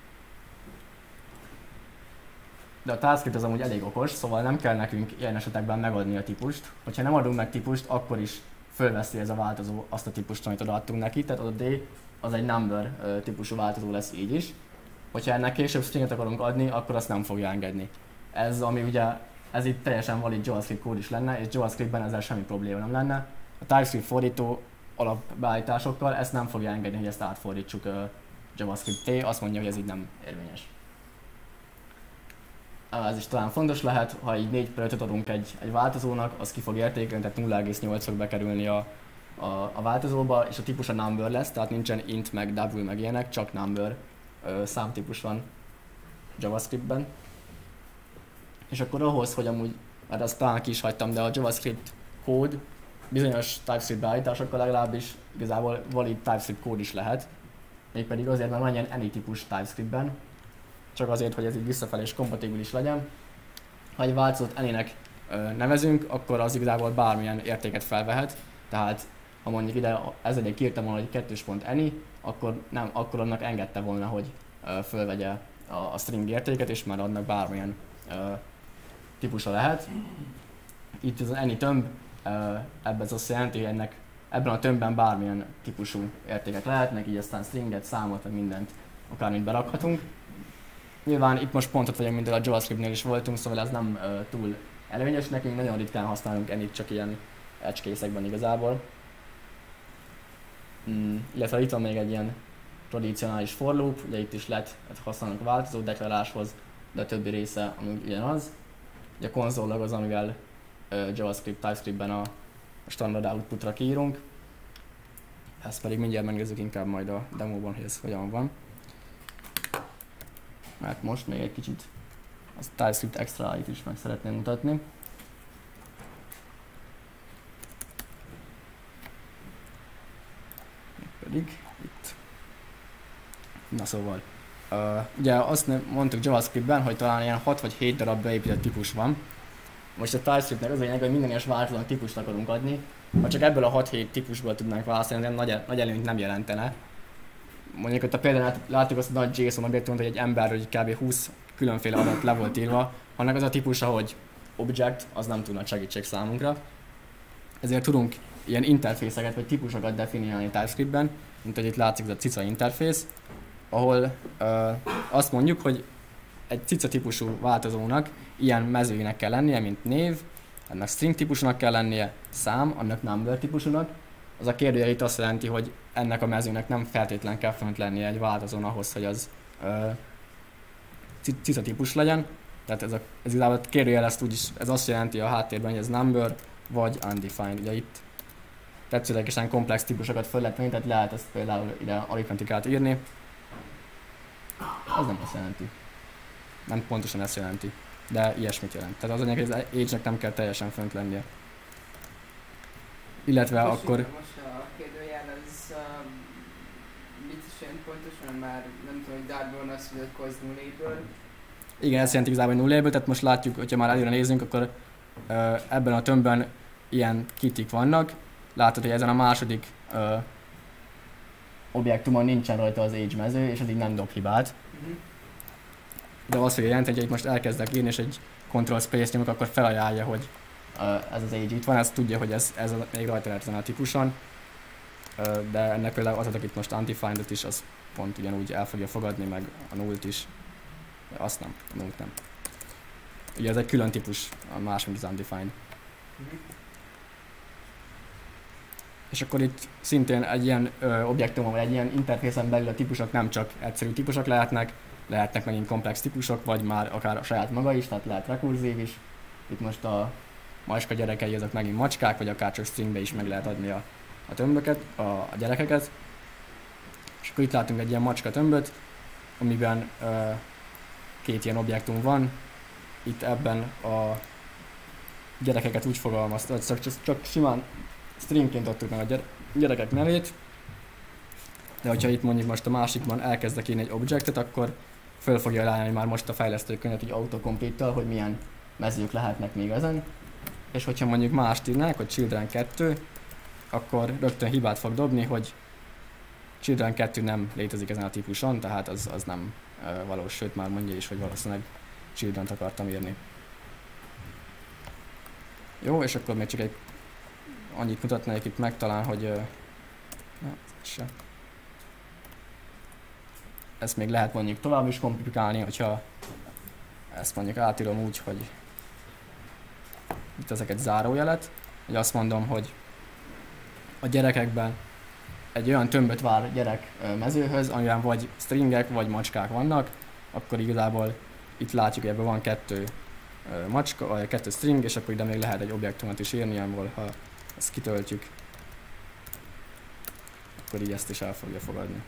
De a TypeScript az amúgy elég okos, szóval nem kell nekünk ilyen esetekben megadni a típust. Hogyha nem adunk meg típust, akkor is fölveszi ez a változó azt a típust, amit odaadtunk neki, tehát az a D az egy number uh, típusú változó lesz így is. Hogyha ennek később stringet akarunk adni, akkor azt nem fogja engedni. Ez, ami ugye, ez itt teljesen valid JavaScript kód is lenne, és JavaScriptben ezzel semmi probléma nem lenne. A TypeScript fordító alapbeállításokkal ezt nem fogja engedni, hogy ezt átfordítsuk uh, JavaScript T, azt mondja, hogy ez így nem érvényes. ez is talán fontos lehet, ha így négy per ötöt adunk egy, egy változónak, az ki fog értékelni, tehát nulla egész nyolc fog bekerülni a, a, a változóba, és a típus a number lesz, tehát nincsen int, meg double, meg ilyenek, csak number ö, számtípus van JavaScriptben. És akkor ahhoz, hogy amúgy, mert azt talán ki is hagytam, de a JavaScript kód bizonyos TypeScript beállításokkal legalábbis igazából valid TypeScript kód is lehet. Mégpedig azért, mert van ilyen any típus TypeScriptben, csak azért, hogy ez így visszafelé is kompatibilis legyen. Ha egy változót anynek nevezünk, akkor az igazából bármilyen értéket felvehet. Tehát ha mondjuk ide ezzel írtam volna, hogy kettős pont any, akkor, nem, akkor annak engedte volna, hogy fölvegye a, a string értéket, és már annak bármilyen típusa lehet. Itt az any tömb, ebben az azt jelenti, hogy ennek, ebben a tömbben bármilyen típusú értékek lehetnek, így aztán stringet, számot, vagy mindent, akármit berakhatunk. Nyilván itt most pontot vagyunk, mint a JavaScriptnél is voltunk, szóval ez nem uh, túl előnyös nekünk, nagyon ritkán használunk ennyit csak ilyen edge case-ekben igazából. Mm, illetve itt van még egy ilyen tradicionális for loop, ugye itt is lehet használnunk változó deklaráláshoz, de a többi része amúgy ugyanaz. Ugye a console log az, amivel uh, JavaScript, TypeScriptben a standard outputra kiírunk. Ezt pedig mindjárt megnézzük inkább majd a demóban, hogy ez hogyan van. Mert most még egy kicsit a TypeScript extra-ait is meg szeretném mutatni. Pedig itt. Na szóval, uh, ugye azt mondtuk JavaScriptben, hogy talán ilyen hat vagy hét darab beépített típus van. Most a TypeScriptnek az a lényeg, hogy minden egyes változónak típust akarunk adni. Ha csak ebből a hat-hét típusból tudnánk választani, de nagy, nagy előnyt nem jelentene. Mondjuk ott a példán látjuk azt a nagy JSON objektumot, hogy egy emberről kb. húsz különféle adat le volt írva. Annak az a típusa, hogy object, az nem túl nagy segítség számunkra. Ezért tudunk ilyen interfészeket vagy típusokat definiálni TypeScriptben, mint hogy itt látszik ez a cica interfész, ahol uh, azt mondjuk, hogy egy cica típusú változónak ilyen mezőinek kell lennie, mint név, annak string típusúnak kell lennie, szám, annak number típusúnak. Az a kérdőjel itt azt jelenti, hogy ennek a mezőnek nem feltétlen kell fönt lennie egy változón ahhoz, hogy az uh, cica típus legyen. Tehát ez, a, ez igazából a kérdőjel ezt úgyis, ez azt jelenti a háttérben, hogy ez number vagy undefined. Ugye itt tetszőlegesen komplex típusokat föl lehet tenni, tehát lehet ezt például ide arithmetikát írni. Ez nem azt jelenti. Nem pontosan ezt jelenti, de ilyesmit jelent. Tehát az anyag, hogy az age-nek nem kell teljesen fönt lennie. Illetve most akkor... Most a kérdőjel ez uh, mit is jelent pontosan, már nem tudom, hogy dárból azt mondod, hogy nulléből. Igen, ez jelenti igazából nulléből, tehát most látjuk, hogyha már előre nézünk, akkor uh, ebben a tömbben ilyen kitik vannak. Látod, hogy ezen a második uh, objektumon nincsen rajta az age mező, és ez így nem dob hibát. Uh-huh. De azt fogja jelenteni, hogy itt most elkezdek írni, és egy control space nyomok, akkor felajánlja, hogy uh, ez az age itt van, ez tudja, hogy ez, ez még rajta lehet ezen a típuson. Uh, de ennek például az adok itt most undefined-ot is, az pont ugyanúgy el fogja fogadni, meg a nullt is. De azt nem, a nullt nem. Ugye ez egy külön típus, a más, mint az undefined. Uh-huh. És akkor itt szintén egy ilyen ö, objektumon, vagy egy ilyen interfészen belül a típusok nem csak egyszerű típusok lehetnek, lehetnek megint komplex típusok, vagy már akár a saját maga is, tehát lehet rekurzív is. Itt most a macska gyerekei azok megint macskák, vagy akár csak stringbe is meg lehet adni a, a tömböket, a, a gyerekeket. És akkor itt látunk egy ilyen macska tömböt, amiben ö, két ilyen objektum van. Itt ebben a gyerekeket úgy fogalmazta, hogy csak, csak simán stringként adtuk meg a gyerekek nevét, de hogyha itt mondjuk most a másikban elkezdek írni egy objectet, akkor föl fogja ajánlani már most a fejlesztőkönyvet így autocomplete-tal, hogy milyen mezők lehetnek még ezen. És hogyha mondjuk mást írnák, hogy children kettő, akkor rögtön hibát fog dobni, hogy children kettő nem létezik ezen a típuson, tehát az, az nem uh, valós, sőt már mondja is, hogy valószínűleg children-t akartam írni. Jó, és akkor még csak egy annyit mutatnék itt meg talán, hogy uh, na, se. Ezt még lehet mondjuk tovább is komplikálni, hogyha ezt mondjuk átírom úgy, hogy itt ezek egy zárójelet, hogy azt mondom, hogy a gyerekekben egy olyan tömböt vár gyerek mezőhöz, amiben vagy stringek, vagy macskák vannak, akkor igazából itt látjuk, hogy ebben van kettő uh, macska, vagy kettő string, és akkor ide még lehet egy objektumot is írni, ahol ha ezt kitöltjük, akkor így ezt is el fogja fogadni.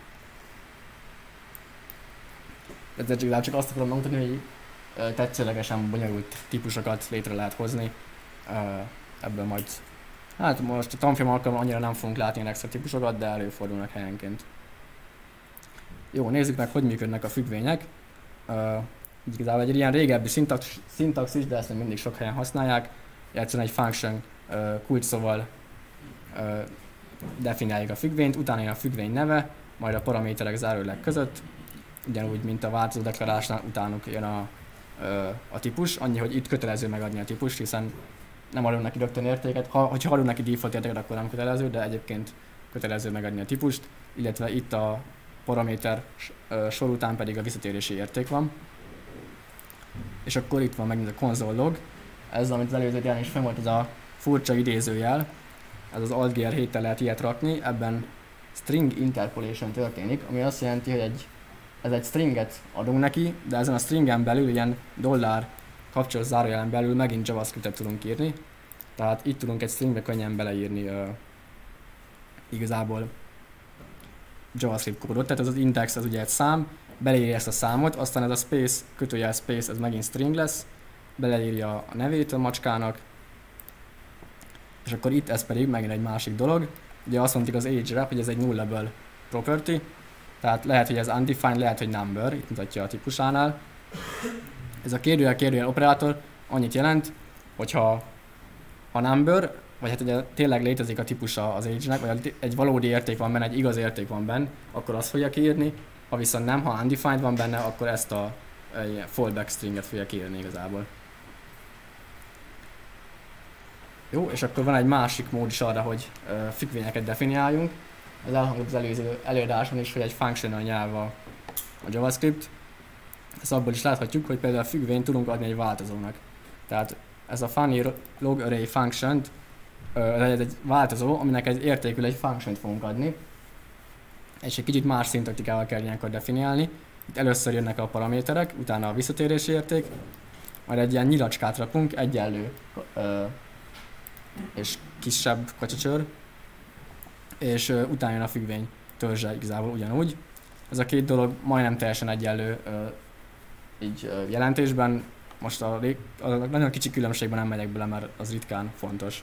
Ezzel csak azt akarom mondani, hogy uh, tetszőlegesen bonyolult típusokat létre lehet hozni. Uh, ebből majd, hát most a tanfolyam alkalommal annyira nem fogunk látni extra típusokat, de előfordulnak helyenként. Jó, nézzük meg, hogy működnek a függvények. Uh, igazából egy ilyen régebbi szintax, szintaxis, de ezt még mindig sok helyen használják. Egyszerűen egy function uh, kulcsszóval uh, definiáljuk a függvényt, utána jön a függvény neve, majd a paraméterek zárójeleg között. Ugyanúgy, mint a változó deklarálásnál, utánuk jön a, uh, a típus. Annyi, hogy itt kötelező megadni a típust, hiszen nem adunk neki rögtön értéket. Ha, ha adunk neki default értéket, akkor nem kötelező, de egyébként kötelező megadni a típust, illetve itt a paraméter sor után pedig a visszatérési érték van. És akkor itt van megint a console log. Ez, amit az előző dián is fenn volt, ez a furcsa idézőjel. Ez az alt gr héttel lehet ilyet rakni, ebben string interpolation történik, ami azt jelenti, hogy egy, ez egy stringet adunk neki, de ezen a stringen belül, ilyen dollár kapcsolat zárójelen belül megint JavaScript-et tudunk írni. Tehát itt tudunk egy stringbe könnyen beleírni uh, igazából JavaScript kódot, tehát ez az index, ez ugye egy szám, beleírja ezt a számot, aztán ez a space, kötőjel space, ez megint string lesz, beleírja a nevét a macskának, és akkor itt ez pedig megint egy másik dolog. Ugye azt mondjuk az age-re, hogy ez egy nullable property, tehát lehet, hogy ez undefined, lehet, hogy number, itt mutatja a típusánál. Ez a kérdőjel kérdőjel operátor annyit jelent, hogyha a number, vagy hát ugye tényleg létezik a típusa az age-nek, vagy egy valódi érték van benne, egy igaz érték van benne, akkor azt fogja kiírni, ha viszont nem, ha undefined van benne, akkor ezt a fallback stringet fogja kiírni igazából. Jó, és akkor van egy másik mód is arra, hogy uh, függvényeket definiáljunk. Ez elhangzott az előző előadáson is, hogy egy functional nyelv a, a JavaScript. Ezt abból is láthatjuk, hogy például a függvényt tudunk adni egy változónak. Tehát ez a funny log array function, uh, ez egy változó, aminek egy értékül egy function fogunk adni. És egy kicsit más szintaktikával kell ilyenkor definiálni. Itt először jönnek a paraméterek, utána a visszatérési érték, majd egy ilyen nyilacskát rakunk, egyenlő uh, és kisebb kacsacsőr, és uh, utána jön a függvény törzse igazából ugyanúgy. Ez a két dolog majdnem teljesen egyenlő uh, így uh, jelentésben. Most a, a nagyon kicsi különbségben nem megyek bele, mert az ritkán fontos.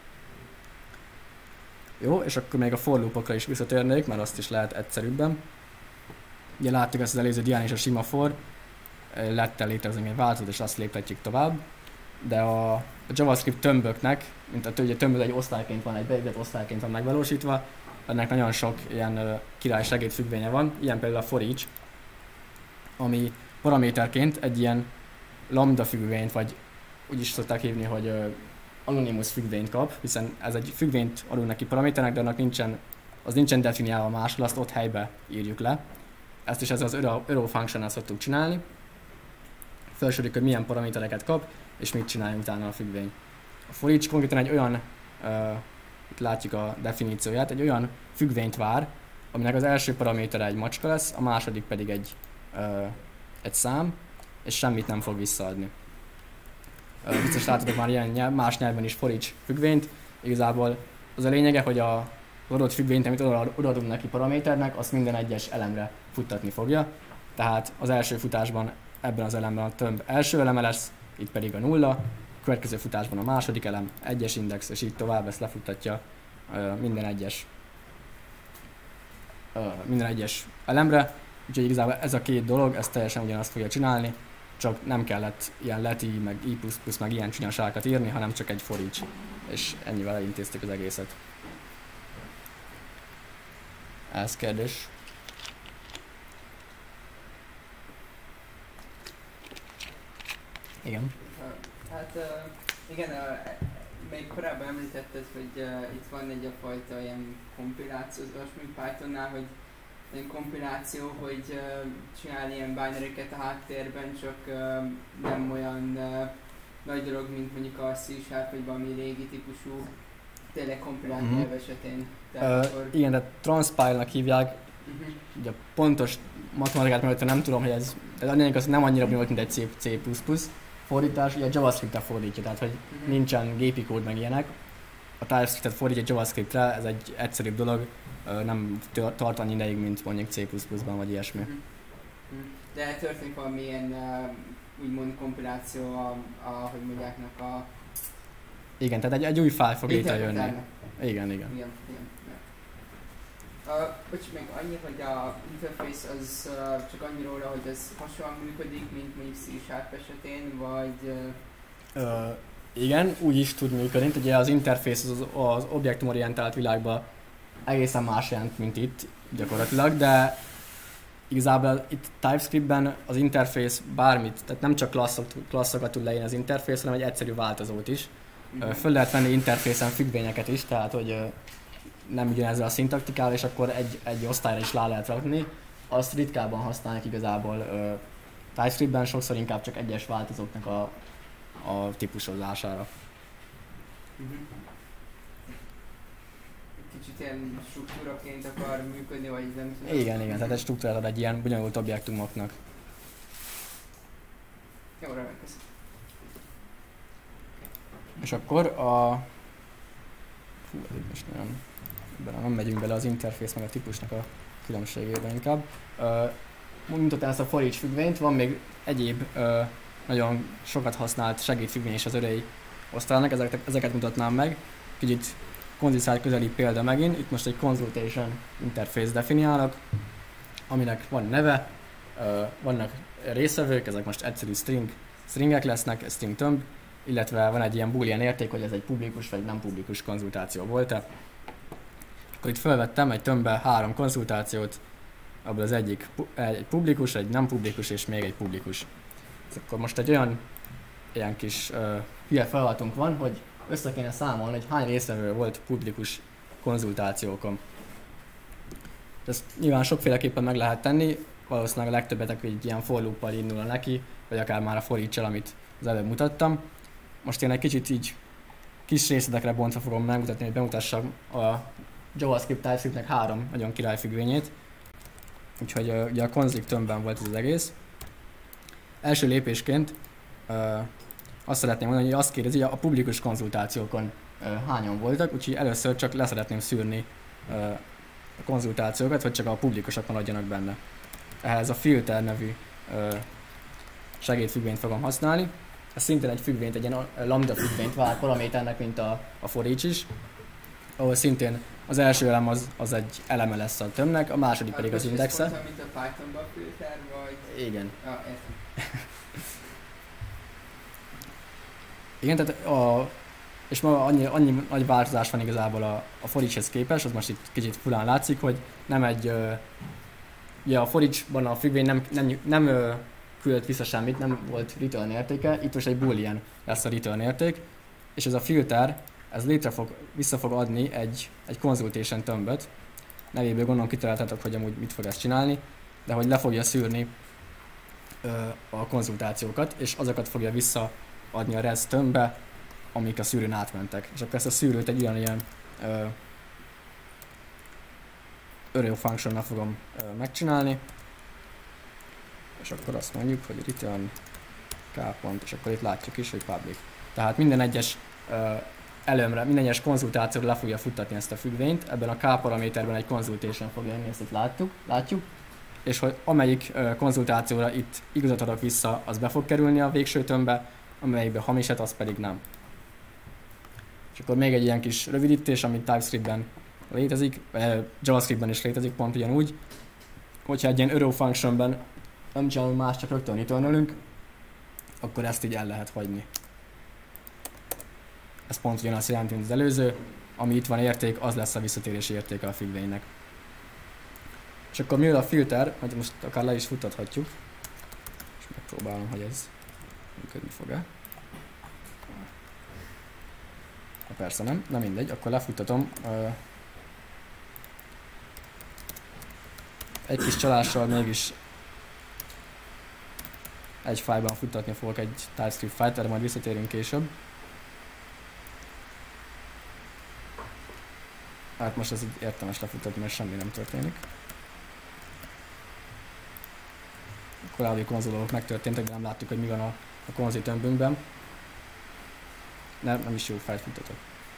Jó, és akkor még a for loopokra is visszatérnék, mert azt is lehet egyszerűbben. Ugye láttuk ezt az előző dián is, a sima for, lettel létrehozni egy változót, és azt léptetjük tovább. De a, a JavaScript tömböknek, mint a ugye tömböd egy osztályként van, egy beépített osztályként van megvalósítva, ennek nagyon sok ilyen uh, király segédfüggvénye van, ilyen például a for each, ami paraméterként egy ilyen lambda függvényt, vagy úgy is szokták hívni, hogy uh, anonymous függvényt kap, hiszen ez egy függvényt adunk neki paraméternek, de annak nincsen, az nincsen definiálva máshol, azt ott helybe írjuk le. Ezt is ezzel az arrow function-nal szoktuk csinálni. Felsoroljuk, hogy milyen paramétereket kap, és mit csináljunk utána a függvény. A for each konkrétan egy olyan, uh, itt látjuk a definícióját, egy olyan függvényt vár, aminek az első paramétere egy macska lesz, a második pedig egy, uh, egy szám, és semmit nem fog visszaadni. Uh, biztos látotok már ilyen nyelv, más nyelven is for each függvényt. Igazából az a lényege, hogy a az adott függvényt, amit odaadunk neki paraméternek, azt minden egyes elemre futtatni fogja. Tehát az első futásban ebben az elemben a tömb első eleme lesz, itt pedig a nulla, a következő futásban a második elem, egyes index, és így tovább ezt lefuttatja uh, minden egyes uh, minden egyes elemre. Úgyhogy igazából ez a két dolog, ez teljesen ugyanazt fogja csinálni, csak nem kellett ilyen leti, meg i plusz plusz, meg ilyen csinyaságokat írni, hanem csak egy for each, és ennyivel elintéztük az egészet. Ez kérdés. Igen. Hát uh, igen, uh, még korábban említetted, hogy uh, itt van egy a fajta ilyen kompiláció, mint Pythonnál, hogy ilyen kompiláció, hogy uh, csinál ilyen binary-ket a háttérben, csak uh, nem olyan uh, nagy dolog, mint mondjuk a C-sharp, vagy valami régi típusú tényleg kompilált mm-hmm. nyelv esetén. Uh, akkor... Igen, de transpile-nak hívják, Uh-huh. Ugye a pontos matematikát mellett nem tudom, hogy ez, ez lényeg az nem annyira bonyolult, mint egy C++. Fordítás, ugye JavaScript-re fordítja, tehát hogy Uh-huh. nincsen gépi kód meg ilyenek. A TypeScript-et fordítja JavaScript-re, ez egy egyszerűbb dolog, nem tart annyi ideig, mint mondjuk C++-ban vagy ilyesmi. Uh-huh. Uh-huh. De történik valamilyen uh, úgymond kompiláció a, a, hogy mondjáknak a... Igen, tehát egy, egy új fájl fog létrejönni. interpreternek. Igen, igen. Igen, igen. Uh, bocs, még annyi, hogy a interface az uh, csak annyi róla, hogy ez hasonlóan működik, mint mondjuk C-Sharp esetén, vagy... Uh... Uh, igen, úgy is tud működni. Ugye az interface az, az objektumorientált világban egészen más jelent, mint itt gyakorlatilag, de igazából itt TypeScriptben az interface bármit, tehát nem csak klasszok, klasszokat tud leírni az interface, hanem egy egyszerű változót is. Uh, föl lehet venni interfészen függvényeket is, tehát hogy uh, nem ugyanezzel a szintaktikával, és akkor egy, egy osztályra is lá lehet rakni. Azt ritkában használják igazából uh, TypeScriptben, sokszor inkább csak egyes változóknak a, a típusozására. Uh-huh. Kicsit ilyen struktúraként akar működni, vagy nem tudom. Igen, igen, tehát egy struktúrát ad egy ilyen bonyolult objektumoknak. Jó, remek, köszönöm. És akkor a... Fú, ez itt most nagyon... Ebben nem megyünk bele az interfész meg a típusnak a különbségében inkább. Uh, mutattam ezt a for each függvényt, van még egyéb uh, nagyon sokat használt segédfüggvény is az örei osztálynak, ezeket, ezeket mutatnám meg. Kicsit konzisztál közeli példa megint, itt most egy consultation interface definiálok, aminek van neve, uh, vannak részvevők, ezek most egyszerű string, stringek lesznek, string tömb, illetve van egy ilyen boolean érték, hogy ez egy publikus vagy nem publikus konzultáció volt-e. Akkor itt felvettem egy tömbbe három konzultációt, abból az egyik egy publikus, egy nem publikus és még egy publikus. Akkor most egy olyan ilyen kis uh, hülye feladatunk van, hogy össze kéne számolni, hogy hány résztvevő volt publikus konzultációkon. Ezt nyilván sokféleképpen meg lehet tenni, valószínűleg a legtöbbetek egy ilyen for looppal indulna neki, vagy akár már a for each-el, amit az előbb mutattam. Most én egy kicsit így kis részletekre bontva fogom megmutatni, hogy bemutassam a JavaScript TypeScriptnek három nagyon király függvényét. Úgyhogy uh, ugye a config tömbben volt ez az egész. Első lépésként uh, azt szeretném mondani, hogy azt kérdezi, hogy a publikus konzultációkon uh, hányan voltak, úgyhogy először csak leszeretném szűrni uh, a konzultációkat, vagy csak a publikusok maradjanak benne. Ehhez a filter nevű uh, segédfüggvényt fogom használni. Ez szintén egy függvényt, egy ilyen lambda függvényt vált paraméternek, mint a, a for each is, ahol szintén az első elem az, az egy eleme lesz a tömbnek, a második pedig az indexe. Ez mint a Pythonban filter, vagy... Igen. Ah, értem. Igen, tehát a, és ma annyi, annyi nagy változás van igazából a, a for each-hez képest, az most itt kicsit fulán látszik, hogy nem egy, uh, ugye a for each-ban a függvény nem, nem, nem uh, küldött vissza semmit, nem volt return értéke, itt most egy boolean lesz a return érték, és ez a filter, ez létre fog, vissza fog adni egy, egy consultation tömböt. Nevéből gondolom kitaláltatok, hogy amúgy mit fog ezt csinálni, de hogy le fogja szűrni ö, a konzultációkat, és azokat fogja visszaadni a res tömbbe, amik a szűrőn átmentek. És akkor ezt a szűrőt egy olyan ilyen ö, array functionnal fogom ö, megcsinálni, és akkor azt mondjuk, hogy return k pont, és akkor itt látjuk is, hogy public. Tehát minden egyes ö, előmre, minden egyes konzultációra le fogja futtatni ezt a függvényt, ebben a k paraméterben egy consultation fog jönni, ezt itt látjuk, látjuk, és hogy amelyik uh, konzultációra itt igazat adok vissza, az be fog kerülni a végső tömbbe, amelyikben hamisat, az pedig nem. És akkor még egy ilyen kis rövidítés, amit TypeScriptben létezik, uh, JavaScriptben is létezik pont ugyanúgy, hogyha egy ilyen arrow functionben nem csinálunk más, csak rögtön returnölünk, akkor ezt így el lehet hagyni. Ez pont ugyanazt jelenti, mint az előző, ami itt van érték, az lesz a visszatérési értéke a függvénynek. És akkor mivel a filter, hogy most akár le is futtathatjuk, és megpróbálom, hogy ez működni fog-e. Ha persze nem, na mindegy, akkor lefuttatom. Egy kis csalással mégis egy fájlban futtatni fogok egy TypeScript fájlt, erre majd visszatérünk később. Hát most ez így értelmes lefutatni, mert semmi nem történik. korábbi konzolok megtörténtek, de nem láttuk, hogy mi van a, a konzi tömbünkben. Nem, nem is jó felfutatok.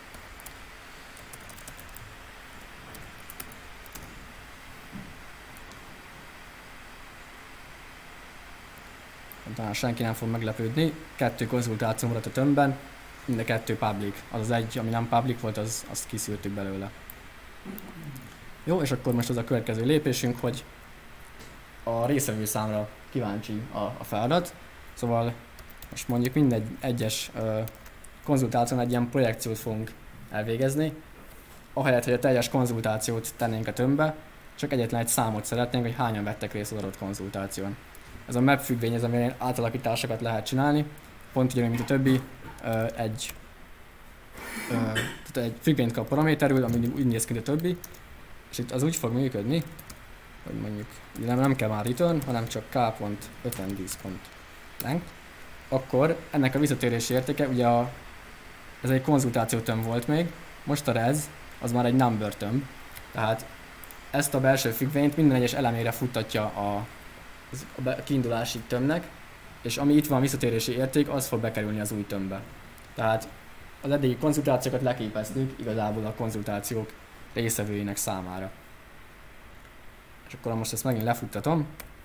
Talán senki nem fog meglepődni. Kettő konzultáció maradt a tömbben, mind a kettő public. Az az egy, ami nem public volt, az, azt kiszűrtük belőle. Jó, és akkor most az a következő lépésünk, hogy a részvevő számra kíváncsi a, a feladat. Szóval most mondjuk minden egyes uh, konzultáción egy ilyen projekciót fogunk elvégezni. Ahelyett, hogy a teljes konzultációt tennénk a tömbbe, csak egyetlen egy számot szeretnénk, hogy hányan vettek részt az adott konzultáción. Ez a map függvény, ez amilyen átalakításokat lehet csinálni, pont ugyanúgy, mint a többi, uh, egy, uh, tehát egy függvényt kap paraméterül, ami úgy néz ki, mint a többi, és itt az úgy fog működni, hogy mondjuk nem, nem kell már return, hanem csak k.openthis.length, akkor ennek a visszatérési értéke, ugye a, ez egy konzultáció tömb volt még, most a res az már egy number tömb, tehát ezt a belső függvényt minden egyes elemére futtatja a, a kiindulási tömbnek, és ami itt van visszatérési érték, az fog bekerülni az új tömbbe. Tehát az eddigi konzultációkat leképeztük igazából a konzultációk részevőinek számára. És akkor most ezt megint lefuttatom.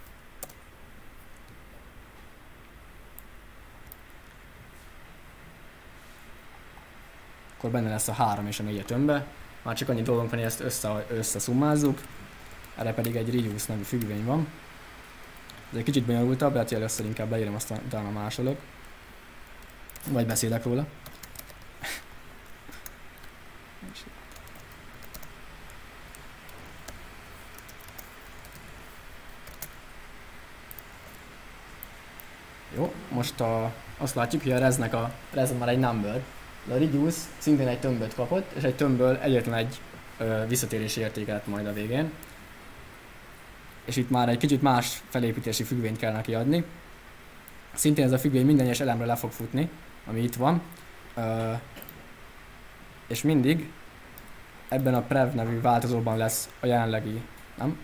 Akkor benne lesz a három és a négy a tömbbe. Már csak annyi dolgunk van, hogy ezt össze, összeszummázzuk. Erre pedig egy reduce nevű függvény van. Ez egy kicsit bonyolultabb, lehet, hogy először inkább leírom, aztán utána másolok. Vagy beszélek róla. Jó, most a, azt látjuk, hogy a resnek a res már egy number, de a reduce szintén egy tömböt kapott, és egy tömbből egyetlen egy ö, visszatérési értéket majd a végén. És itt már egy kicsit más felépítési függvényt kell neki adni. Szintén ez a függvény minden egyes elemre le fog futni, ami itt van. Ö, és mindig ebben a prev nevű változóban lesz a jelenlegi, nem?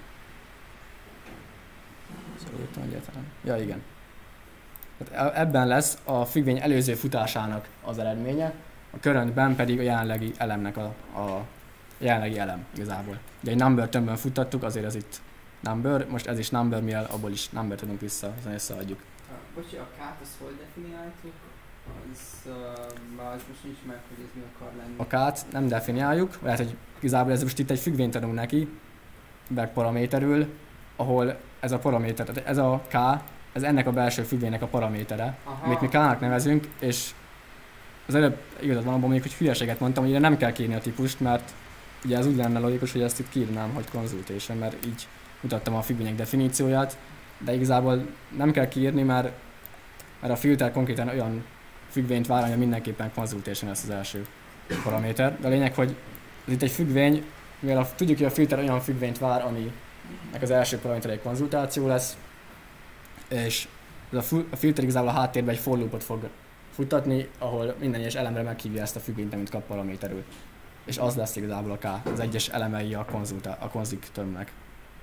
Szorultam egyáltalán. Ja, igen. Ebben lesz a függvény előző futásának az eredménye, a currentben pedig a jelenlegi elemnek a, a jelenlegi elem igazából. Ugye egy number tömbben futtattuk, azért ez itt number, most ez is number, mivel abból is number tudunk vissza, azon összeadjuk. Uh, bocsi, a k-t azt hol definiáltuk? Az, uh, az most nincs meg, hogy ez mi akar lenni. A k-t nem definiáljuk, lehet, hogy igazából ez most itt egy függvényt adunk neki, backparaméterül, ahol ez a paraméter, tehát ez a k, ez ennek a belső függvénynek a paramétere, aha, amit mi k-nak nevezünk, és az előbb igazad van abban mondjuk, hogy hülyeséget mondtam, hogy ide nem kell kiírni a típust, mert ugye ez úgy lenne logikus, hogy ezt itt kiírnám, hogy consultation, mert így mutattam a függvények definícióját, de igazából nem kell kiírni, mert, mert a filter konkrétan olyan függvényt vár, hogy mindenképpen consultation lesz az első paraméter. De a lényeg, hogy ez itt egy függvény, mivel a, tudjuk, hogy a filter olyan függvényt vár, aminek az első paraméter egy konzultáció lesz, és ez a, a filter igazából a háttérben egy for loopot fog futtatni, ahol minden egyes elemre meghívja ezt a függvényt, amit kap paraméterül. És az lesz igazából a K, az egyes elemei a, a konzik tömbnek.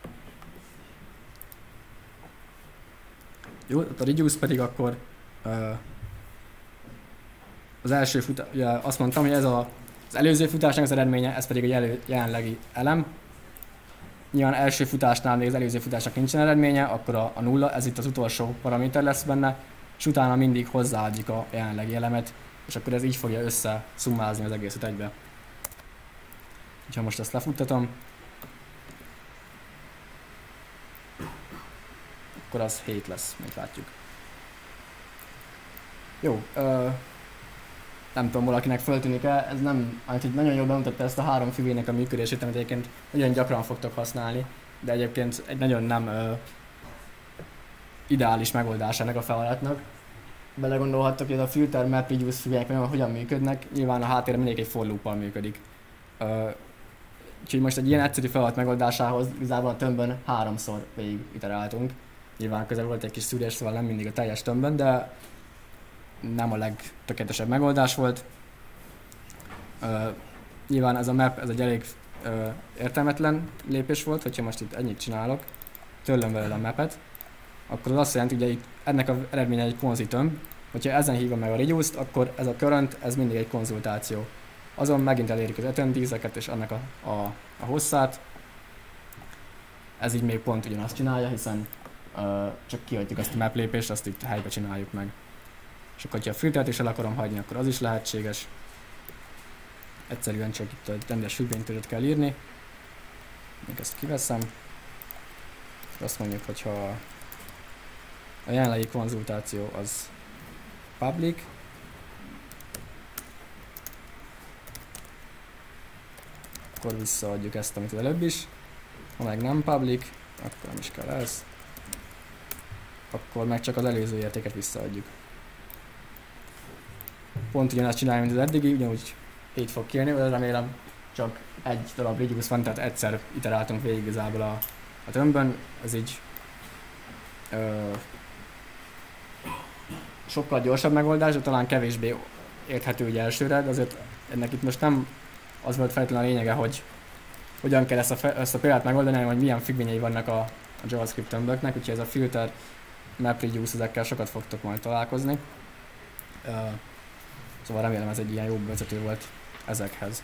Jó, a reduce pedig akkor uh, az első futás, ugye azt mondtam, hogy ez a, az előző futásnak az eredménye, ez pedig a jelő, jelenlegi elem. Nyilván első futásnál még az előző futásnak nincsen eredménye, akkor a, a nulla, ez itt az utolsó paraméter lesz benne, és utána mindig hozzáadjuk a jelenlegi elemet, és akkor ez így fogja összeszummázni az egészet egybe. Ha most ezt lefuttatom, akkor az hét lesz, mint látjuk. Jó, ö, nem tudom, valakinek föltűnik-e, ez nem, hát, hogy nagyon jól bemutatta ezt a három függvénynek a működését, amit egyébként nagyon gyakran fogtok használni, de egyébként egy nagyon nem ö, ideális megoldás ennek a feladatnak. Belegondolhattok, hogy ez a filter, map, reduce függvények hogyan működnek, nyilván a háttérben mindig egy for loop-al működik. Ö, úgyhogy most egy ilyen egyszerű feladat megoldásához igazából a tömbön háromszor végig iteráltunk. Nyilván közel volt egy kis szűrés, szóval nem mindig a teljes tömbben, de nem a legtökéletesebb megoldás volt. Uh, nyilván ez a map, ez egy elég uh, értelmetlen lépés volt, hogyha most itt ennyit csinálok, törlöm belőle a mapet, akkor az azt jelenti, hogy itt ennek az eredménye egy konzitöm. Hogyha ezen hívom meg a reduce-t, akkor ez a current, ez mindig egy konzultáció. Azon megint elérik az attendees-eket és annak a, a, a hosszát. Ez így még pont ugyanazt csinálja, hiszen uh, csak kihagyjuk azt a map lépést, azt itt helybe csináljuk meg. És akkor, ha a filtert is el akarom hagyni, akkor az is lehetséges. Egyszerűen csak itt a rendes függvénytőzet kell írni. Még ezt kiveszem. És azt mondjuk, hogyha a jelenlegi konzultáció az public, akkor visszaadjuk ezt, amit az előbb is. Ha meg nem public, akkor nem is kell ez. Akkor meg csak az előző értéket visszaadjuk. Pont ugyanazt csinálja, mint az eddigi, ugyanúgy így fog kijönni, de remélem csak egy darab reduce van, tehát egyszer iteráltunk végig igazából a, a tömbön. Ez így ö, sokkal gyorsabb megoldás, de talán kevésbé érthető ugye elsőre, de azért ennek itt most nem az volt feltétlenül a lényege, hogy hogyan kell ezt a, fe, ezt a példát megoldani, hanem hogy milyen függvényei vannak a, a JavaScript tömböknek, úgyhogy ez a filter, map reduce, ezekkel sokat fogtok majd találkozni. Uh, szóval remélem ez egy ilyen jobb vezető volt ezekhez.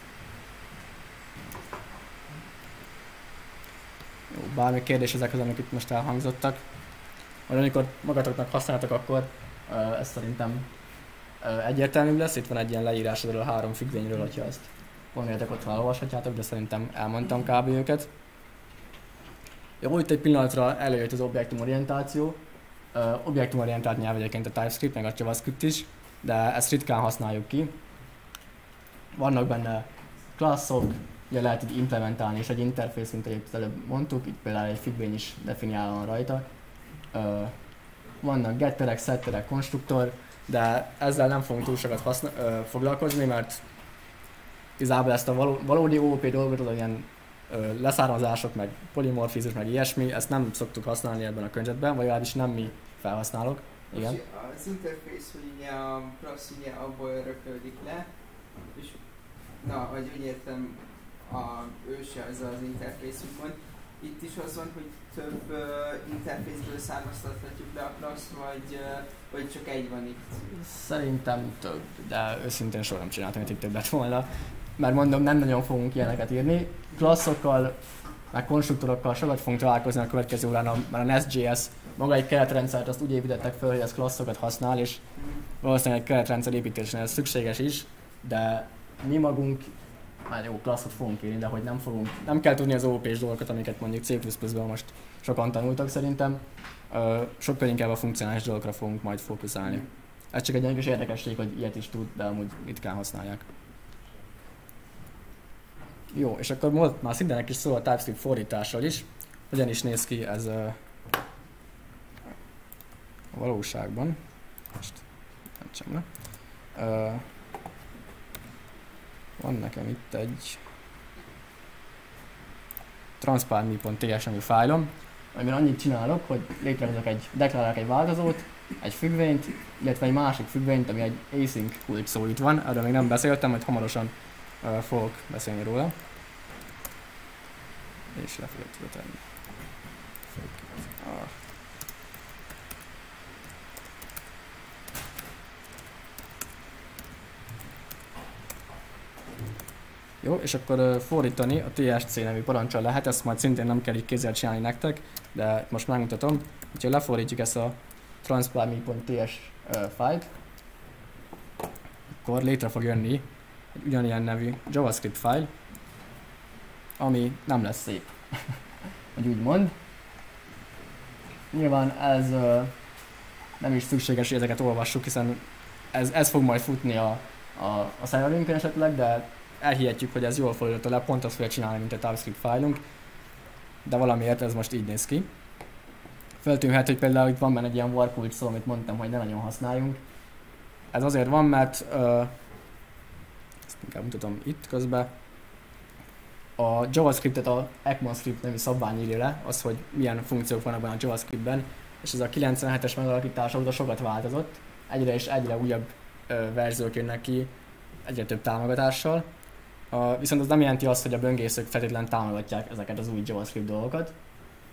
Jó, bármi kérdés ezekhez, amik itt most elhangzottak. Majd amikor magatoknak használtak, akkor uh, ez szerintem uh, egyértelműbb lesz. Itt van egy ilyen leírás erről a három függvényről, hogyha ezt gondoljátok, ott elolvashatjátok, de szerintem elmondtam kb. Őket. Jó, itt egy pillanatra előjött az objektumorientáció. Uh, objektumorientált nyelv egyébként a TypeScript, meg a JavaScript is, de ezt ritkán használjuk ki. Vannak benne klasszok, ugye lehet így implementálni, és egy interfész, mint ahogy előbb mondtuk, itt például egy függvény is definiálva van rajta. Uh, vannak getterek, setterek, konstruktor, de ezzel nem fogunk túl sokat haszna- uh, foglalkozni, mert igazából ezt a való, valódi o o pé dolgot, az ilyen uh, leszármazások, meg polimorfizmus, meg ilyesmi, ezt nem szoktuk használni ebben a környezetben, vagy legalábbis nem mi felhasználók. Igen. Az interfész, hogy ugye a class ugye abból öröklődik le, és na, vagy úgy értem, a őse az az interfész, úgymond. Itt is az van, hogy több uh, interfészből származtathatjuk le a class, vagy, uh, vagy csak egy van itt? Szerintem több, de őszintén soha nem csináltam, hogy itt több lett volna. Mert mondom, nem nagyon fogunk ilyeneket írni. Klasszokkal, meg konstruktorokkal sokat fogunk találkozni a következő órán, a, már a Nest.js maga egy keretrendszert azt úgy építettek fel, hogy ez klasszokat használ, és valószínűleg egy keretrendszer építésnél ez szükséges is, de mi magunk már jó klasszot fogunk írni, de hogy nem fogunk, nem kell tudni az o o pés dolgokat, amiket mondjuk C plusz pluszban most sokan tanultak szerintem. Uh, sokkal inkább a funkcionális dolgokra fogunk majd fókuszálni. Ez csak egy kis érdekesség, hogy ilyet is tud, de amúgy ritkán használják. Jó, és akkor most már szintén egy kis szó a TypeScript fordításról is. Hogyan is néz ki ez uh, a valóságban. Most nem sem le. Uh, van nekem itt egy transpile.me.ts nevű fájlom, amiben annyit csinálok, hogy létrehozok egy, deklarálok egy változót, egy függvényt, illetve egy másik függvényt, ami egy async kulcs szó itt van, erről még nem beszéltem, hogy hamarosan uh, fogok beszélni róla. És le fogok tenni. Ah. Jó, és akkor uh, fordítani a té es cé nevű parancsal lehet, ezt majd szintén nem kell így kézzel csinálni nektek, de most megmutatom. Úgyhogy lefordítjuk ezt a transpile.me.ts uh, fájlt, akkor létre fog jönni egy ugyanilyen nevű JavaScript fájl, ami nem lesz szép, hogy úgy mond. Nyilván ez uh, nem is szükséges, hogy ezeket olvassuk, hiszen ez, ez fog majd futni a, a, a serverünkön esetleg, de elhihetjük, hogy ez jól fordította le, pont azt fogja csinálni, mint a TypeScript fájlunk, de valamiért ez most így néz ki. Feltűnhet, hogy például itt van benne egy ilyen warkulcs szó, amit mondtam, hogy ne nagyon használjunk. Ez azért van, mert uh, ezt inkább mutatom itt közben. A JavaScriptet a ECMAScript nevű szabvány írja le, az, hogy milyen funkciók vannak benne a JavaScriptben, és ez a kilencvenhetes megalakítása óta sokat változott. Egyre és egyre újabb uh, verziók jönnek ki, egyre több támogatással. Uh, viszont az nem jelenti azt, hogy a böngészők feltétlenül támogatják ezeket az új JavaScript dolgokat.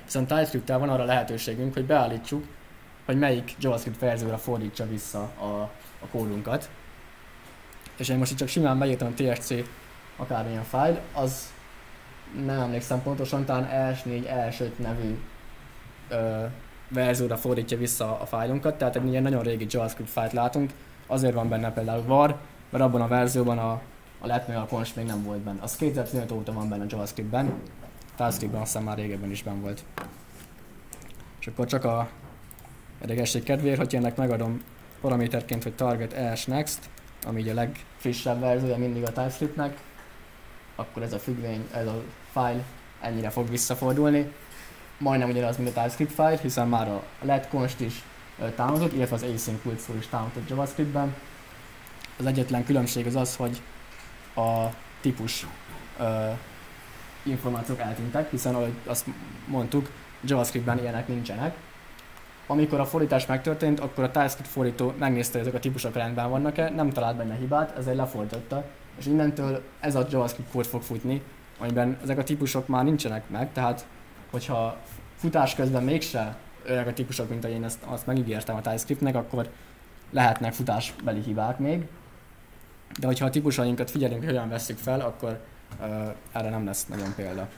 Viszont TypeScript-tel van arra lehetőségünk, hogy beállítsuk, hogy melyik JavaScript verzióra fordítsa vissza a, a kódunkat. És én most itt csak simán beírtam a té es cé akármilyen fájl, az nem emlékszem pontosan, talán E S négy, E S öt nevű ö, verzióra fordítja vissza a fájlunkat, tehát egy ilyen nagyon régi JavaScript fájlt látunk, azért van benne például var, mert abban a verzióban a, a let meg a const még nem volt benne. Az kétezer-tizenöt óta van benne a JavaScriptben, TypeScriptben aztán már régebben is benne volt. És akkor csak a érdekesség kedvéért, hogy ennek megadom paraméterként, hogy target es next, ami így a legfrissebb verziója mindig a TypeScriptnek, akkor ez a függvény, ez a file ennyire fog visszafordulni. Majdnem ugyanaz, mint a TypeScript file, hiszen már a let const is támogatott, illetve az async quick is támogatott JavaScriptben. Az egyetlen különbség az az, hogy a típus uh, információk eltűntek, hiszen ahogy azt mondtuk, JavaScriptben ilyenek nincsenek. Amikor a fordítás megtörtént, akkor a TypeScript fordító megnézte, hogy ezek a típusok rendben vannak-e, nem talált benne hibát, ezért lefordította, és innentől ez a JavaScript kód fog futni, amiben ezek a típusok már nincsenek meg, tehát hogyha futás közben mégse olyanok a típusok, mint ahogy én ezt, azt megígértem a TypeScriptnek, akkor lehetnek futásbeli hibák még, de hogyha a típusainkat figyelünk, hogy hogyan vesszük fel, akkor uh, erre nem lesz nagyon példa.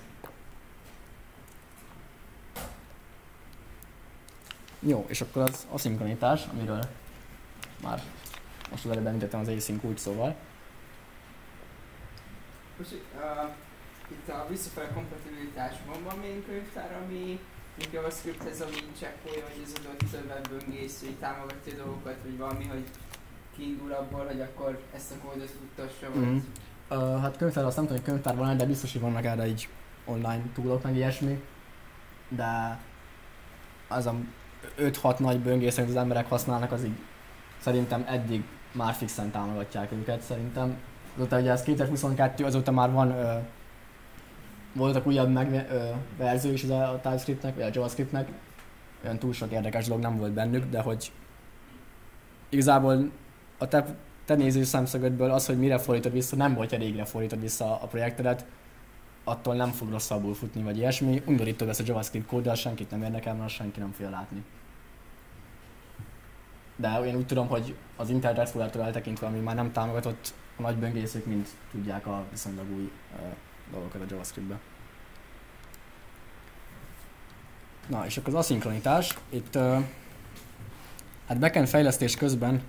Jó, és akkor az aszinkronitás, amiről már most az előbb említettem az async úgy szóval. Most uh, itt a visszafele kompatibilitásban van még könyvtár, ami JavaScripthez, ami csekkolja, hogy az adott webböngésző támogatja dolgokat, vagy valami, hogy kiindul abból, hogy akkor ezt a kódot futtassa, vagy... Mm. Uh, hát könyvtár, azt nem tudom, hogy könyvtár van, de biztos, hogy vannak erre így online túlok, meg ilyesmi. De az a öt-hat nagy böngésző, amit az emberek használnak, az így szerintem eddig már fixen támogatják őket, szerintem. Azóta ugye ez kétezer-huszonkettő, azóta már van, ö, voltak újabb meg, ö, verzió is a TypeScriptnek, vagy a JavaScriptnek. Olyan túl sok érdekes dolog nem volt bennük, de hogy igazából a te, te néző szemszögödből az, hogy mire fordítod vissza, nem vagy, ha régre fordítod vissza a projektedet, attól nem fog rosszabbul futni, vagy ilyesmi. Undorító lesz a JavaScript kód, de senkit nem érdekel, mert senki nem fogja látni. De én úgy tudom, hogy az Internet Explorer-től eltekintve, ami már nem támogatott, a nagy böngészők mind tudják a viszonylag új uh, dolgokat a JavaScriptbe. Na, és akkor az aszinkronitás. Itt uh, hát backend fejlesztés közben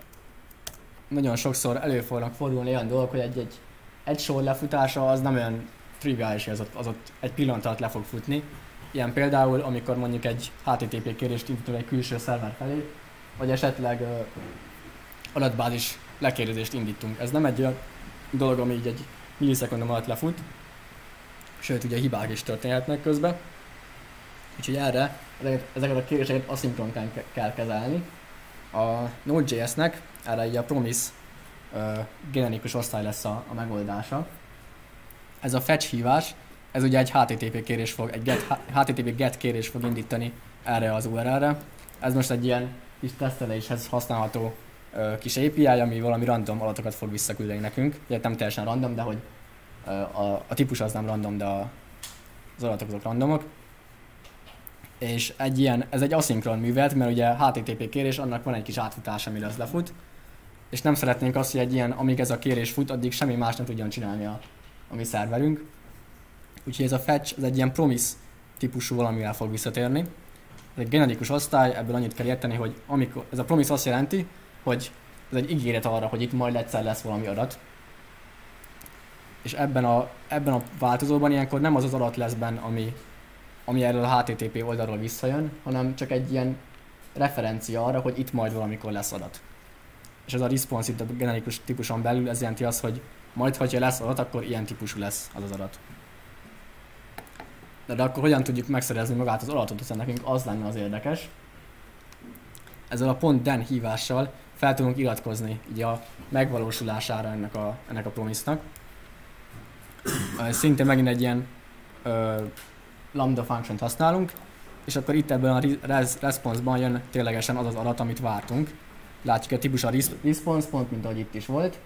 nagyon sokszor elő fognak fordulni olyan dolgok, hogy egy, egy, egy sor lefutása az nem olyan triviális, az ott, az ott egy pillanat alatt le fog futni. Ilyen például, amikor mondjuk egy há té té pé kérést indítunk egy külső szerver felé, vagy esetleg uh, adatbázis lekérdezést indítunk. Ez nem egy olyan dolog, ami így egy millisekundum alatt lefut, sőt ugye hibák is történhetnek közben. Úgyhogy erre ezeket a kérdéseket aszinkronán kell kezelni. A Node.js-nek erre így a promise uh, generikus osztály lesz a, a megoldása. Ez a fetch hívás, ez ugye egy há té té pé kérés fog, egy get, há té té pé get kérés fog indítani erre az u er el-re. Ez most egy ilyen kis teszteléshez használható uh, kis á pé i, ami valami random adatokat fog visszaküldeni nekünk. Ugye nem teljesen random, de hogy uh, a, a típus az nem random, de a, az adatok azok randomok. És egy ilyen, ez egy aszinkron művelet, mert ugye há té té pé kérés, annak van egy kis átfutás, amire az lefut. És nem szeretnénk azt, hogy egy ilyen, amíg ez a kérés fut, addig semmi más nem tudjon csinálni a, a mi szerverünk. Úgyhogy ez a fetch, ez egy ilyen promise típusú valamivel fog visszatérni. Ez egy generikus osztály, ebből annyit kell érteni, hogy amikor, ez a promise azt jelenti, hogy ez egy ígéret arra, hogy itt majd egyszer lesz valami adat. És ebben a, ebben a változóban ilyenkor nem az az adat lesz benne, ami, ami erről a há té té pé oldalról visszajön, hanem csak egy ilyen referencia arra, hogy itt majd valamikor lesz adat. És ez a response itt a generikus típuson belül, ez jelenti azt, hogy majd, hogyha lesz adat, akkor ilyen típusú lesz az az adat. De, de akkor hogyan tudjuk megszerezni magát az adatot, hiszen nekünk az lenne az érdekes. Ezzel a .den hívással fel tudunk iratkozni így a megvalósulására ennek a, ennek a promise-nak. Szintén megint egy ilyen ö, lambda function-t használunk, és akkor itt ebben a res response-ban jön ténylegesen az az adat, amit vártunk. Látjuk a típus a response pont, mint ahogy itt is volt.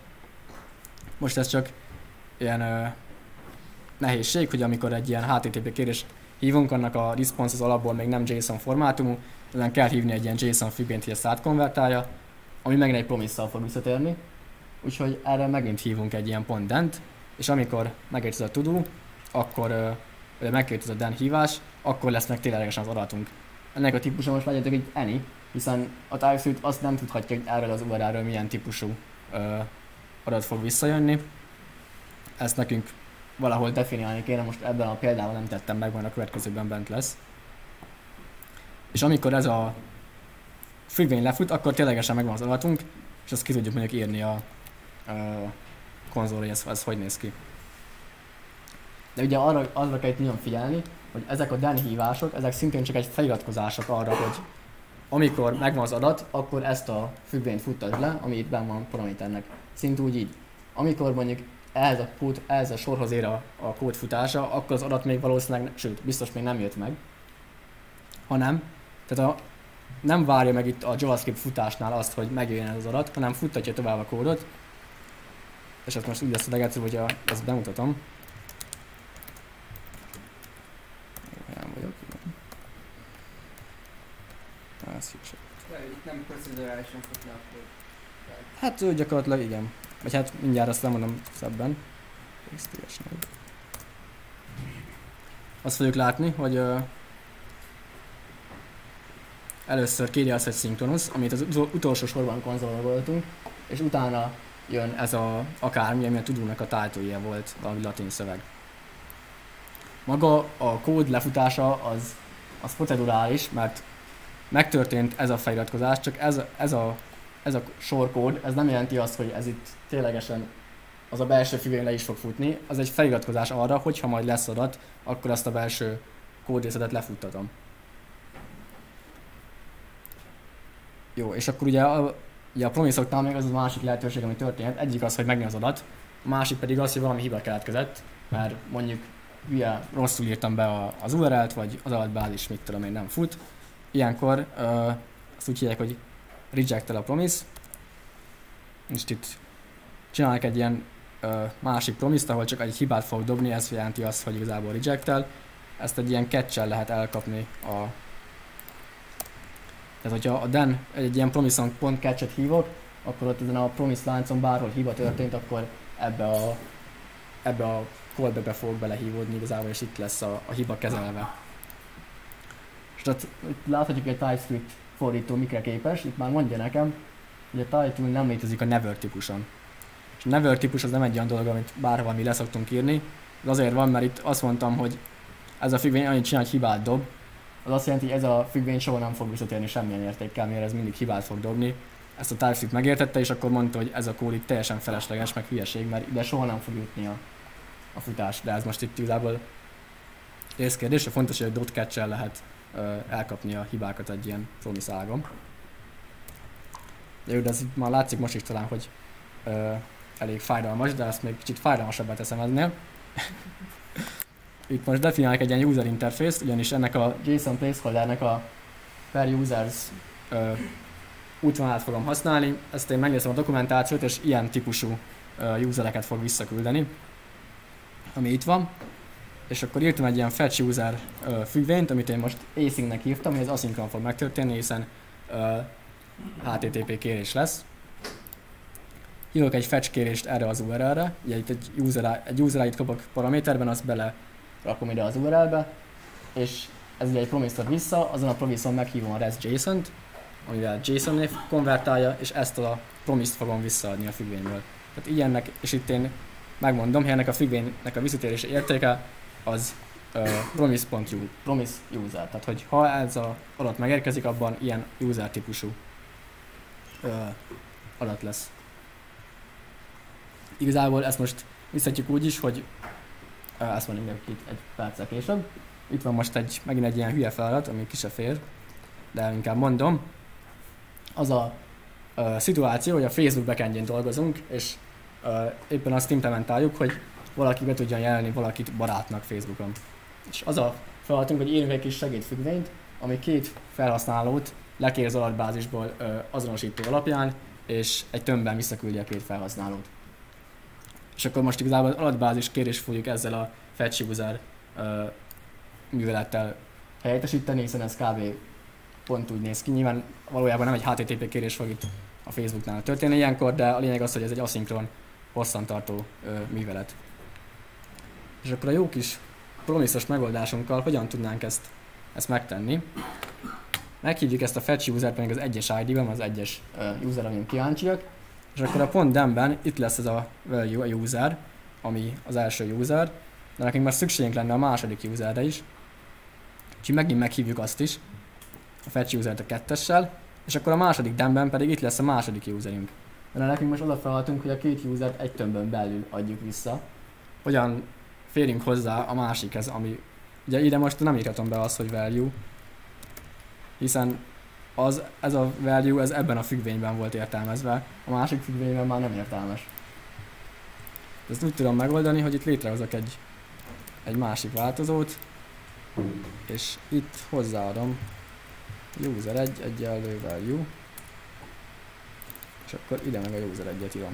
Most ez csak ilyen ö, nehézség, hogy amikor egy ilyen há té té pé kérés hívunk, annak a response az alapból még nem JSON formátumú, ezen kell hívni egy ilyen JSON függvényt, hogy ezt átkonvertálja, ami megint egy promise-szal fog visszatérni. Úgyhogy erre megint hívunk egy ilyen pont dent, és amikor megérkezik a to-do, akkor vagy megérkezik a den hívás, akkor lesz meg ténylegesen az adatunk. Ennek a típusa most legyetek egy any, hiszen a TypeScript azt nem tudhatja, hogy erről az u er el-ről milyen típusú ö, adat fog visszajönni. Ezt nekünk valahol definiálni kéne, most ebben a példában nem tettem meg, majd a következőben bent lesz. És amikor ez a függvény lefut, akkor ténylegesen megvan az adatunk, és azt ki tudjuk mondjuk írni a, a konzolra, hogy ez, ez hogy néz ki. De ugye arra, arra kell itt nagyon figyelni, hogy ezek a den hívások, ezek szintén csak egy feliratkozások arra, hogy amikor megvan az adat, akkor ezt a függvényt futtasd le, ami itt benn van paraméternek. Szintúgy így. Amikor mondjuk ehhez a, kód, ehhez a sorhoz ér a, a kód futása, akkor az adat még valószínűleg, sőt, biztos még nem jött meg. Hanem, tehát a, nem várja meg itt a JavaScript futásnál azt, hogy megjöjjön ez az adat, hanem futtatja tovább a kódot. És ezt most úgy lesz a legegyszerűbb, hogy a, ezt bemutatom. Nem vagyok, igen. Ez itt nem procedurálisan fut le a kód. Hát ő gyakorlatilag igen. Vagy hát mindjárt azt lemondom szebben. Azt fogjuk látni, hogy uh, először kéri azt, hogy szinkronus, amit az utolsó sorban konzololtunk, és utána jön ez a akármi, ami a to-do-nak a title-je volt, valami latin szöveg. Maga a kód lefutása az, az procedurális, mert megtörtént ez a feliratkozás, csak ez, ez, a, ez a sorkód, ez nem jelenti azt, hogy ez itt ténylegesen az a belső függvény le is fog futni, az egy feliratkozás arra, hogy ha majd lesz adat, akkor azt a belső kódrészetet lefuttatom. Jó, és akkor ugye a, ugye a promise-oknál még az a másik lehetőség, ami történhet. Egyik az, hogy megnő az adat, a másik pedig az, hogy valami hiba keletkezett, mert mondjuk ugye rosszul írtam be a, az u er el-t, vagy az adatbázis, mit tudom én, nem fut. Ilyenkor uh, azt úgy hívják, hogy reject-el a promise. És itt csinálnak egy ilyen uh, másik promise-t, ahol csak egy hibát fog dobni, ez jelenti azt, hogy igazából reject-el. Ezt egy ilyen catch-el lehet elkapni a... Tehát, hogyha a den egy ilyen promise-on pont catch-et hívok, akkor ott ezen a promise láncon bárhol hiba történt, akkor ebbe a, ebbe a callbackbe fogok belehívódni igazából, és itt lesz a, a hiba kezelve. És tehát láthatjuk, hogy a TypeScript fordító mikre képes, itt már mondja nekem, hogy a title nem létezik a never típuson. És a never típus az nem egy olyan dolog, amit bárhol mi leszoktunk írni, de azért van, mert itt azt mondtam, hogy ez a függvény annyit csinál, hogy hibát dob, az azt jelenti, hogy ez a függvény soha nem fog visszatérni semmilyen értékkel, mivel ez mindig hibát fog dobni. Ezt a TypeScript megértette, és akkor mondta, hogy ez a kód itt teljesen felesleges, meg hülyeség, mert ide soha nem fog jutni a, a futás. De ez most itt igazából részkérdés, fontos, hogy a dot catch-el lehet uh, elkapni a hibákat egy ilyen promise ágon. De jó, de ez már látszik most is talán, hogy uh, elég fájdalmas, de ezt még kicsit fájdalmasabbá teszem ennél. Itt most definiálják egy ilyen user interface-t, ugyanis ennek a JSON placeholdernek a per users uh, útvonalát fogom használni. Ezt én megnézem a dokumentációt, és ilyen típusú uh, usereket fog visszaküldeni, ami itt van. És akkor írtam egy ilyen fetch user uh, függvényt, amit én most async-nek hívtam, hogy ez asynchron fog megtörténni, hiszen uh, há té té pé kérés lesz. Hívok egy fetch kérést erre az u er el-re, ugye itt egy user, egy user i dét kapok paraméterben, azt bele rakom ide az u er el-be, és ez ugye egy promise-t vissza, azon a promise-on meghívom a rest JSON-t, amivel JSON-nél konvertálja, és ezt a promise-t fogom visszaadni a függvényből. Tehát ilyennek, és itt én megmondom, hogy ennek a függvénynek a visszatérése értéke az uh, promise.user, promise user. Tehát, hogy ha ez az adat megérkezik, abban ilyen user típusú uh, adat lesz. Igazából ezt most visszatjuk úgy is, hogy uh, ezt mondjuk itt egy perccel később. Itt van most egy, megint egy ilyen hülye feladat, ami ki se fér, de inkább mondom. Az a uh, szituáció, hogy a Facebook backendjén dolgozunk, és uh, éppen azt implementáljuk, hogy valaki be tudjon jelölni valakit barátnak Facebookon. És az a feladatunk, hogy írjunk egy kis segédfüggvényt, ami két felhasználót lekér az adatbázisból uh, azonosító alapján, és egy tömbben visszaküldi a két felhasználót. És akkor most igazából az adatbázis kérés fogjuk ezzel a fetch user uh, művelettel helyettesíteni, hiszen ez kb. Pont úgy néz ki. Nyilván valójában nem egy há té té pé kérés fog itt a Facebooknál történni ilyenkor, de a lényeg az, hogy ez egy aszinkron, hosszantartó ö, művelet. És akkor a jó kis promiszos megoldásunkkal hogyan tudnánk ezt, ezt megtenni? Meghívjuk ezt a fetch user-t pedig az egyes i dé-ben, az egyes uh, user, amin kíváncsiak, és akkor a pont dem-ben itt lesz ez a value, a user, ami az első user, de nekünk már szükségünk lenne a második userre is, úgyhogy megint meghívjuk azt is, a fetch user-t a kettessel, és akkor a második dem-ben pedig itt lesz a második userünk. De nekünk most oda feladatunk, hogy a két usert egy tömbön belül adjuk vissza. Hogyan férjünk hozzá a másikhez, ami ugye ide most nem írhatom be azt, hogy value, hiszen az, ez a value ez ebben a függvényben volt értelmezve, a másik függvényben már nem értelmes. Ezt úgy tudom megoldani, hogy itt létrehozok egy, egy másik változót, és itt hozzáadom user egy egyenlő value, és akkor ide meg a user egyet írom.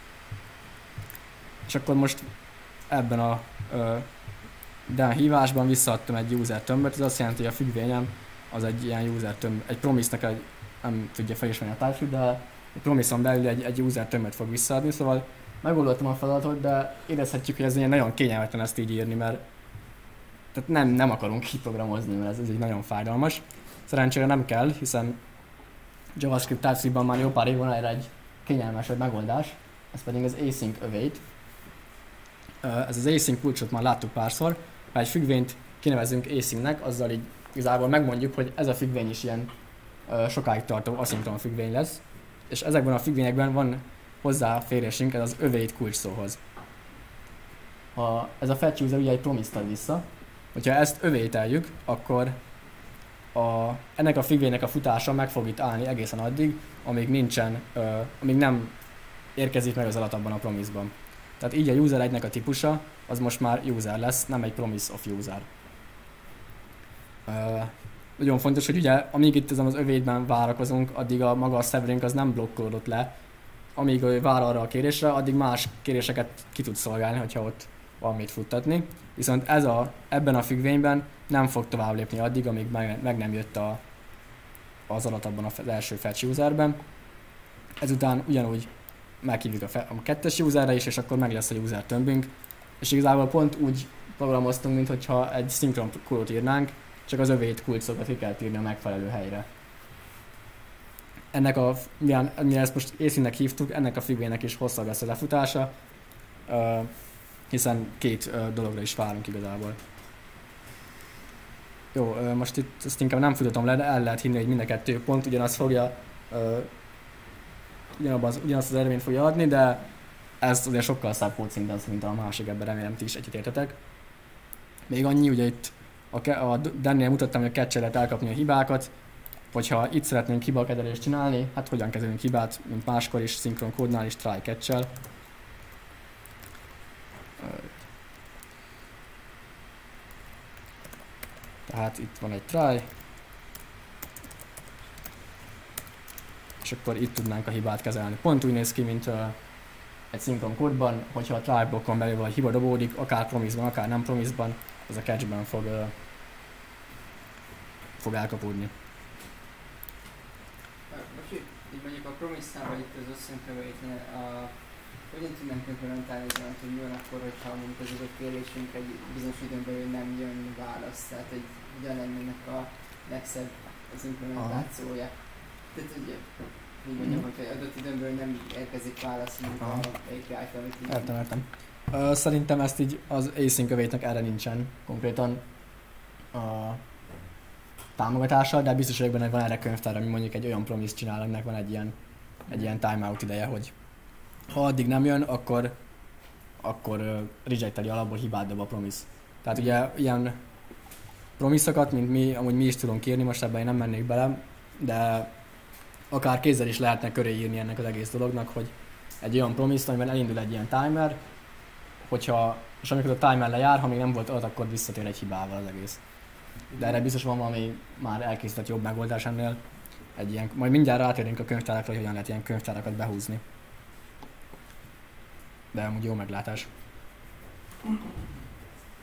És akkor most ebben a ö, dem hívásban visszaadtam egy user tömböt, ez azt jelenti, hogy a függvényem az egy ilyen user tömb, egy promise-nek egy, nem tudja felismerni a TypeScript, de egy promise-on belül egy, egy user tömböt fog visszaadni, szóval megoldottam a feladatot, de érezhetjük, hogy ez ilyen nagyon kényelmetlen ezt így írni, mert tehát nem, nem akarunk kiprogramozni, mert ez, ez így nagyon fájdalmas. Szerencsére nem kell, hiszen JavaScript TypeScript-ban már jó pár év van erre egy kényelmesebb megoldás, ez pedig az async await. Ez az async kulcsot már láttuk párszor, ha egy függvényt kinevezünk asyncnek, azzal így igazából megmondjuk, hogy ez a függvény is ilyen uh, sokáig tartó aszinkron függvény lesz, és ezekben a függvényekben van hozzáférésünk ez az await kulcs szóhoz. Ha ez a fetch user ugye egy promise-t ad vissza, hogyha ezt await-eljük, akkor a, ennek a függvénynek a futása meg fog itt állni egészen addig, amíg nincsen, uh, amíg nem érkezik meg az adat abban a promise-ban. Tehát így a user egynek a típusa, az most már user lesz, nem egy promise of user. Uh, nagyon fontos, hogy ugye amíg itt ezen az await-ben várakozunk, addig a maga a serverünk az nem blokkolódott le, amíg ő vár arra a kérésre, addig más kéréseket ki tud szolgálni, hogyha ott van mit futtatni. Viszont ez a, ebben a függvényben nem fog tovább lépni addig, amíg meg, meg nem jött a, az adat abban az első fetch userben. Ezután ugyanúgy meghívjuk a, fe, a kettes userre is, és akkor meg lesz a user tömbünk. És igazából pont úgy programoztunk, mintha egy szinkron kódot írnánk, csak az await kulcsokat ki kell írni a megfelelő helyre. Ennek a, mire ezt most async-nek hívtuk, ennek a függvénynek is hosszabb lesz a lefutása, uh, hiszen két uh, dologra is várunk igazából. Jó, uh, most itt ezt inkább nem futatom le, de el lehet hinni, hogy mind a kettő pont ugyanazt fogja, uh, ugyanaz, ugyanazt az eredményt fogja adni, de ez azért sokkal szebb kódszinten, mint a másik, ebben remélem ti is egyetértetek. Még annyi, ugye itt a, a Dannél mutattam, hogy a catch-el lehet elkapni a hibákat, hogyha itt szeretnénk hibakezelést csinálni, hát hogyan kezelünk hibát, mint máskor is, szinkron kódnál is, try catch-el. Tehát itt van egy try, és akkor itt tudnánk a hibát kezelni. Pont úgy néz ki, mint uh, egy szinkron kódban, hogyha a try blokkon belül vagy hiba dobódik, akár promise-ban, akár nem promise-ban, az a catch-ben fog, uh, fog elkapódni. Most így mondjuk a promise-nál, vagy itt az összönkövetnél, hogyan tudnánk implementálni, hogy mi van akkor, hogyha mondjuk az adott kérésünk egy bizonyos időn belül nem jön válasz, tehát hogy hogyan lenne ennek a legszebb az implementációja. Tehát ugye, így mondjam, mm. hogyha adott időn belül nem érkezik válasz, mint a á pé í-t, amit így... Értem, értem. Uh, szerintem ezt így az async await-nek erre nincsen konkrétan uh, támogatása, de biztos vagyok benne, hogy van erre könyvtár, ami mondjuk egy olyan promise csinál, aminek van egy ilyen, egy ilyen timeout ideje, hogy ha addig nem jön, akkor, akkor uh, rejecteli alapból hibát dob a promise. Tehát ugye ilyen promise-okat, mint mi, amúgy mi is tudunk írni, most ebben én nem mennék bele, de akár kézzel is lehetne köré írni ennek az egész dolognak, hogy egy olyan promise, amiben elindul egy ilyen timer, hogyha, és amikor a timer lejár, ha még nem volt adat, akkor visszatér egy hibával az egész. De erre biztos van valami már elkészített jobb megoldás ennél. Egy ilyen, majd mindjárt rátérünk a könyvtárakra, hogy hogyan lehet ilyen könyvtárakat behúzni. De amúgy jó meglátás.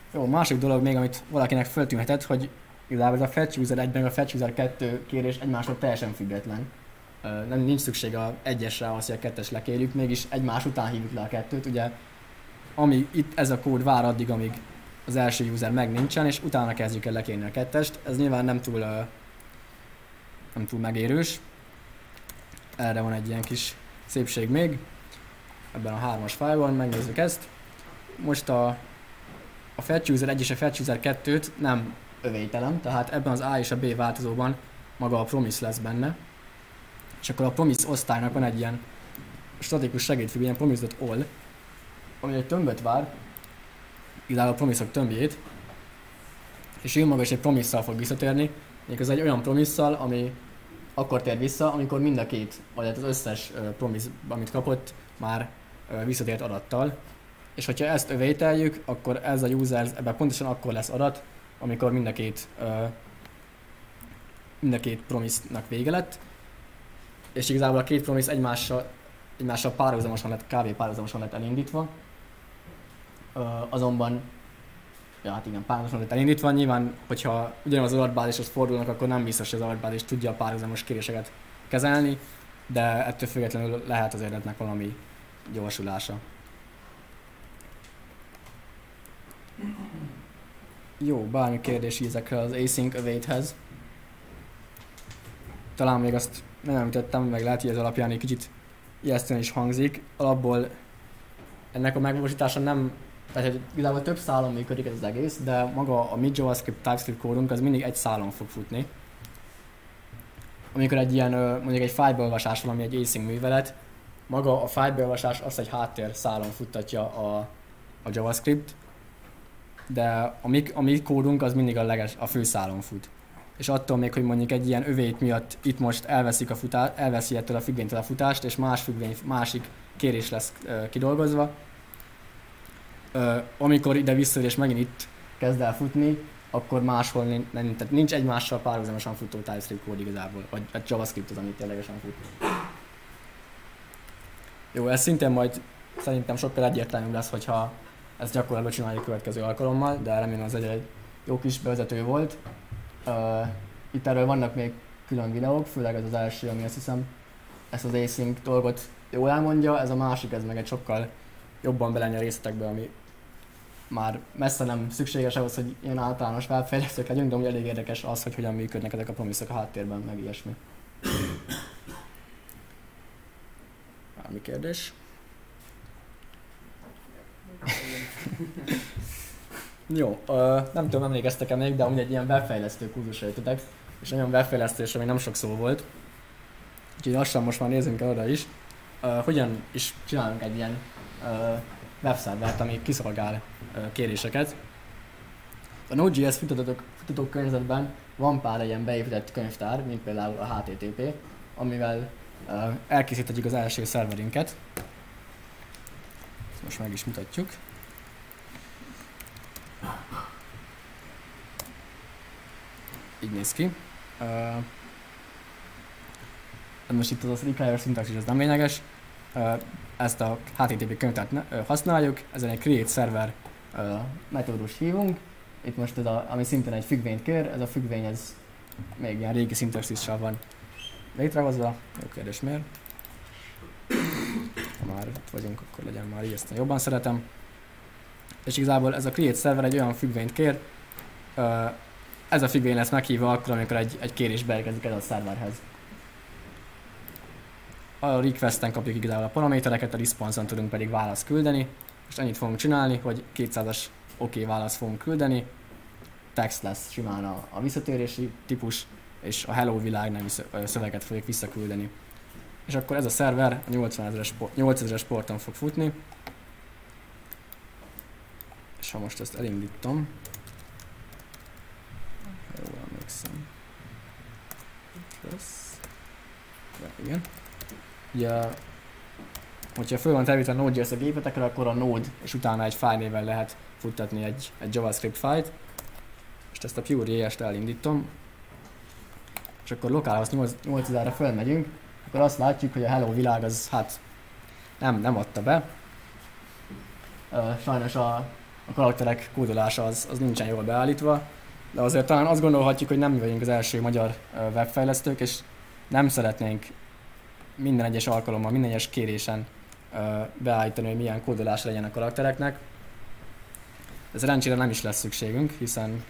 Jó, másik dolog még, amit valakinek föltűnhetett, hogy igazából ez a Fetch User egy meg a Fetch User kettő kérés egymásról teljesen független. Nem nincs szükség a egyesre ahhoz, hogy a kettes lekérjük, mégis egymás után hívjuk le a kettőt, ugye ami itt ez a kód vár addig, amíg az első user meg nincsen, és utána kezdjük el lekérni a kettest. Ez nyilván nem túl, nem túl megérős. Erre van egy ilyen kis szépség még. Ebben a hármas fájlban megnézzük ezt. Most a, a Fetch User egy és a Fetch User kettőt nem övételem, tehát ebben az A és a B változóban maga a promise lesz benne. És akkor a promise osztálynak van egy ilyen statikus segédfüggvény, ilyen promise.all, ami egy tömböt vár, igazából a promise-ok tömbjét, és ő maga is egy promise-szal fog visszatérni, még az egy olyan promise-szal, ami akkor tér vissza, amikor mind a két, vagy az összes uh, promise, amit kapott, már uh, visszatért adattal. És hogyha ezt övételjük, akkor ez a user, ebben pontosan akkor lesz adat, amikor mind a két, uh, mind a két promise-nak vége lett. És igazából a két promise egymással, egymással párhuzamosan lett, kb. Párhuzamosan lett elindítva. Uh, azonban, ja hát igen, párhuzamosan lett elindítva, nyilván, hogyha ugyanaz az adatbázishoz fordulnak, akkor nem biztos, hogy az adatbázis tudja a párhuzamos kéréseket kezelni, de ettől függetlenül lehet azért ennek valami gyorsulása. Jó, bármi kérdés ezekre az async await-hez. Talán még azt nem említettem, meg lehet, hogy ez alapján egy kicsit ijesztően is hangzik. Alapból ennek a megvalósítása nem, tehát igazából több szálon működik ez az egész, de maga a mi JavaScript TypeScript kódunk az mindig egy szálon fog futni. Amikor egy ilyen, mondjuk egy fájlbeolvasás valami egy async művelet, maga a fájlbeolvasás azt egy háttér szálon futtatja a, a JavaScript, de a mi, a mi kódunk az mindig a, leges, a fő szálon fut. És attól még, hogy mondjuk egy ilyen övét miatt itt most elveszik a futá, elveszi ettől a függvénytől a futást, és más függvény, másik kérés lesz uh, kidolgozva. Uh, amikor ide visszaér és megint itt kezd el futni, akkor máshol nincs, tehát nincs egymással párhuzamosan futó TypeScript kód igazából, vagy a JavaScript az, amit ténylegesen fut. Jó, ez szintén majd szerintem sokkal egyértelműbb lesz, hogyha ezt gyakorlatban csináljuk a következő alkalommal, de remélem az egy, egy jó kis bevezető volt. Uh, itt erről vannak még külön videók, főleg ez az első, ami azt hiszem ezt az async dolgot jól elmondja, ez a másik, ez meg egy sokkal jobban belenni a részletekbe, ami már messze nem szükséges ahhoz, hogy ilyen általános webfejlesztők legyünk, de amúgy elég érdekes az, hogy hogyan működnek ezek a promiszok a háttérben, meg ilyesmi. Bármi kérdés? Jó, uh, nem tudom, emlékeztek-e még, de amúgy egy ilyen webfejlesztő kurzusra jöttetek, és olyan webfejlesztésre még nem sok szó volt. Úgyhogy lassan most már nézzünk el oda is. Uh, hogyan is csinálunk egy ilyen uh, webszervert, ami kiszolgál uh, kéréseket. A Node.js futtató környezetben van pár ilyen beépített könyvtár, mint például a há té té pé, amivel uh, elkészíthetjük az első szerverünket. Ezt most meg is mutatjuk. Így néz ki. Uh, most itt az a require syntax is, az nem lényeges. Uh, ezt a há té té pé könyvtárt uh, használjuk, ezen egy create server uh, metódus hívunk. Itt most ez a, ami szintén egy függvényt kér, ez a függvény ez még ilyen régi szintaxissal van létrehozva. Jó kérdés, miért? Ha már itt vagyunk, akkor legyen már így, ezt jobban szeretem. És igazából ez a create server egy olyan függvényt kér, uh, ez a függvény lesz meghívva akkor, amikor egy, egy kérés beérkezik ez a szerverhez. A requesten kapjuk igazából a paramétereket, a response-on tudunk pedig választ küldeni. Most ennyit fogunk csinálni, hogy kétszázas oké okay választ fogunk küldeni. Text lesz simán a, a visszatérési típus, és a hello világ nevű szöveget fogjuk visszaküldeni. És akkor ez a szerver a nyolcezeres porton fog futni. És ha most ezt elindítom, jól emlékszem. Ja, igen. Ugye, hogyha föl van terítve a Node.js a gépetekre, akkor a Node és utána egy fájlnével lehet futtatni egy, egy JavaScript fájlt. És ezt a Pure.js-t elindítom. És akkor lokálhoz nyolcezerre fölmegyünk, akkor azt látjuk, hogy a hello világ az hát nem, nem adta be. Uh, sajnos a, a karakterek kódolása az, az nincsen jól beállítva, de azért talán azt gondolhatjuk, hogy nem mi vagyunk az első magyar webfejlesztők, és nem szeretnénk minden egyes alkalommal, minden egyes kérésen beállítani, hogy milyen kódolás legyen a karaktereknek. De szerencsére nem is lesz szükségünk, hiszen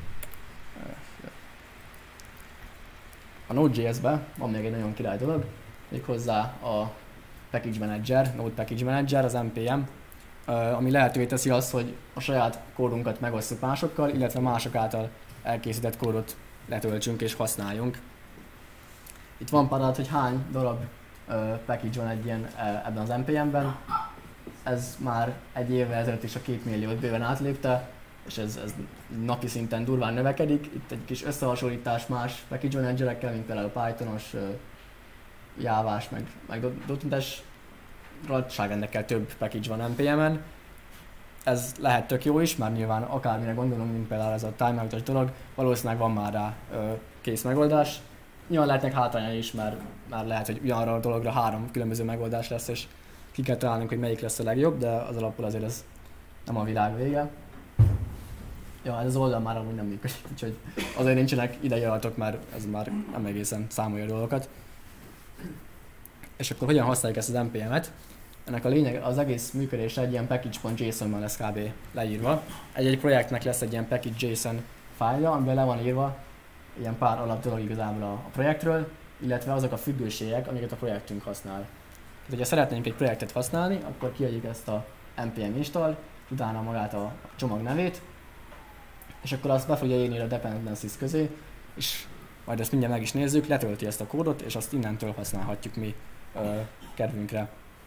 a Node.js-ben van még egy nagyon király dolog, méghozzá a Package Manager, Node Package Manager, az en pé em, ami lehetővé teszi azt, hogy a saját kódunkat megosztjuk másokkal, illetve mások által elkészített kódot letöltsünk és használjunk. Itt van pár, hogy hány darab package van egy ilyen ebben az en pé em-ben. Ez már egy évvel ezelőtt is a két milliót bőven átlépte, és ez, ez napi szinten durván növekedik. Itt egy kis összehasonlítás más package managerekkel, mint például a Pythonos, Jávás, meg, meg dot net-es nagyságrendekkel több package van en pé em-en. Ez lehet tök jó is, már nyilván akármire gondolunk, mint például ez a timeoutos dolog, valószínűleg van már rá ö, kész megoldás. Nyilván lehetnek hátrányai is, mert már lehet, hogy ugyanarra a dologra három különböző megoldás lesz, és ki kell találnunk, hogy melyik lesz a legjobb, de az alapul azért ez nem a világ vége. Ja, ez az oldal már amúgy nem működik, úgyhogy azért nincsenek idei adatok, mert ez már nem egészen számolja a dolgokat. És akkor hogyan használjuk ezt az en pé em-et? Ennek a lényeg, az egész működése egy ilyen package.json-ban lesz kb. Leírva. Egy-egy projektnek lesz egy ilyen package.json fájlja, amiben le van írva ilyen pár alap dolog igazából a, a projektről, illetve azok a függőségek, amiket a projektünk használ. Tehát, hogyha szeretnénk egy projektet használni, akkor kiadjuk ezt a npm install, utána magát a csomag nevét, és akkor azt be fogja írni a dependencies közé, és majd ezt mindjárt meg is nézzük, letölti ezt a kódot, és azt innentől használhatjuk mi ö, kedvünkre.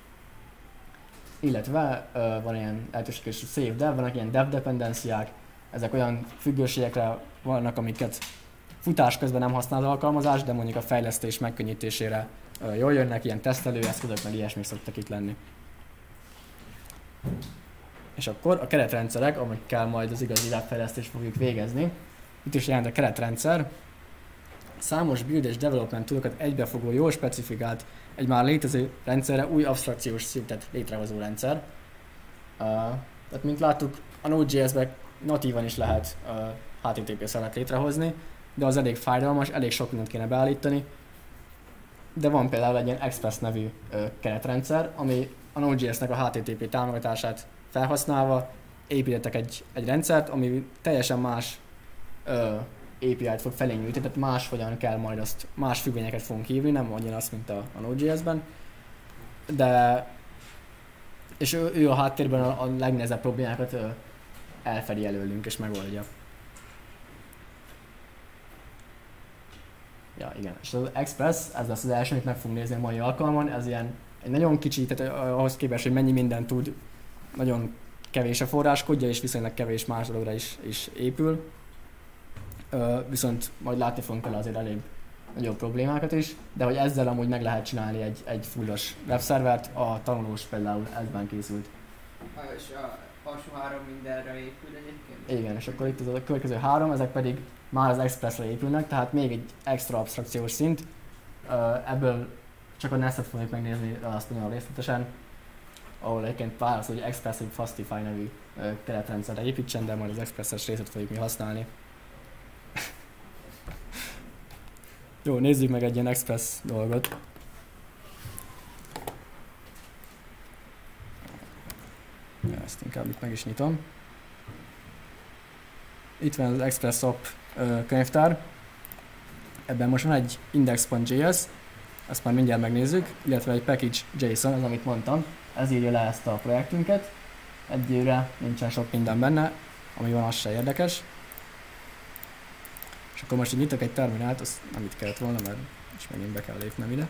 Illetve ö, van ilyen lehetőség is save dev, vannak ilyen dev dependenciák, ezek olyan függőségekre vannak, amiket futás közben nem használ az alkalmazás, de mondjuk a fejlesztés megkönnyítésére ö, jól jönnek, ilyen tesztelő eszközök, meg ilyesmi szoktak itt lenni. És akkor a keretrendszerek, amikkel majd az igazi webfejlesztést fogjuk végezni. Itt is jelent a keretrendszer. Számos build és development toolokat egybefogó, jól specifikált, egy már létező rendszerre új absztrakciós szintet létrehozó rendszer. Uh, tehát mint láttuk, a Node.js-ben natívan is lehet uh, há té té pé szervet létrehozni, de az elég fájdalmas, elég sok mindent kéne beállítani. De van például egy ilyen Express nevű uh, keretrendszer, ami a Node.js-nek a há té té pé támogatását felhasználva építettek egy, egy rendszert, ami teljesen más uh, á pé í-t fog felé nyújtani, tehát máshogyan kell majd azt, más függvényeket fogunk hívni, nem mondja azt, mint a, a Node.js-ben. De, és ő, ő a háttérben a, a legnehezebb problémákat ö, elfedi előlünk és megoldja. Ja, igen. És az Express, ez lesz az első, amit meg fogunk nézni a mai alkalmon, ez ilyen egy nagyon kicsi, tehát ahhoz képest, hogy mennyi mindent tud, nagyon kevés a forráskodja, és viszonylag kevés más dologra is, is épül. Uh, viszont majd látni fogunk vele azért elég nagyobb problémákat is, de hogy ezzel amúgy meg lehet csinálni egy, egy fullos webszervert, a tanulós például ezben készült. És a alsó három mindenre épül egyébként? Igen, és akkor itt az a következő három, ezek pedig már az Expressre épülnek, tehát még egy extra absztrakciós szint. Uh, ebből csak a Nestet fogjuk megnézni azt nagyon részletesen, ahol egyébként válasz, hogy Expressive Fastify nevű uh, keretrendszerre építsen, de majd az Expresses részét fogjuk mi használni. Jó, nézzük meg egy ilyen Express dolgot. Ja, ezt inkább itt meg is nyitom. Itt van az Express app uh, könyvtár. Ebben most van egy index.js, ezt már mindjárt megnézzük, illetve egy package.json, az amit mondtam. Ez írja le ezt a projektünket. Egyőre nincsen sok minden benne, ami van, az se érdekes. És akkor most így nyitok egy terminált, azt nem itt kellett volna, mert és megint be kell lépnem ide.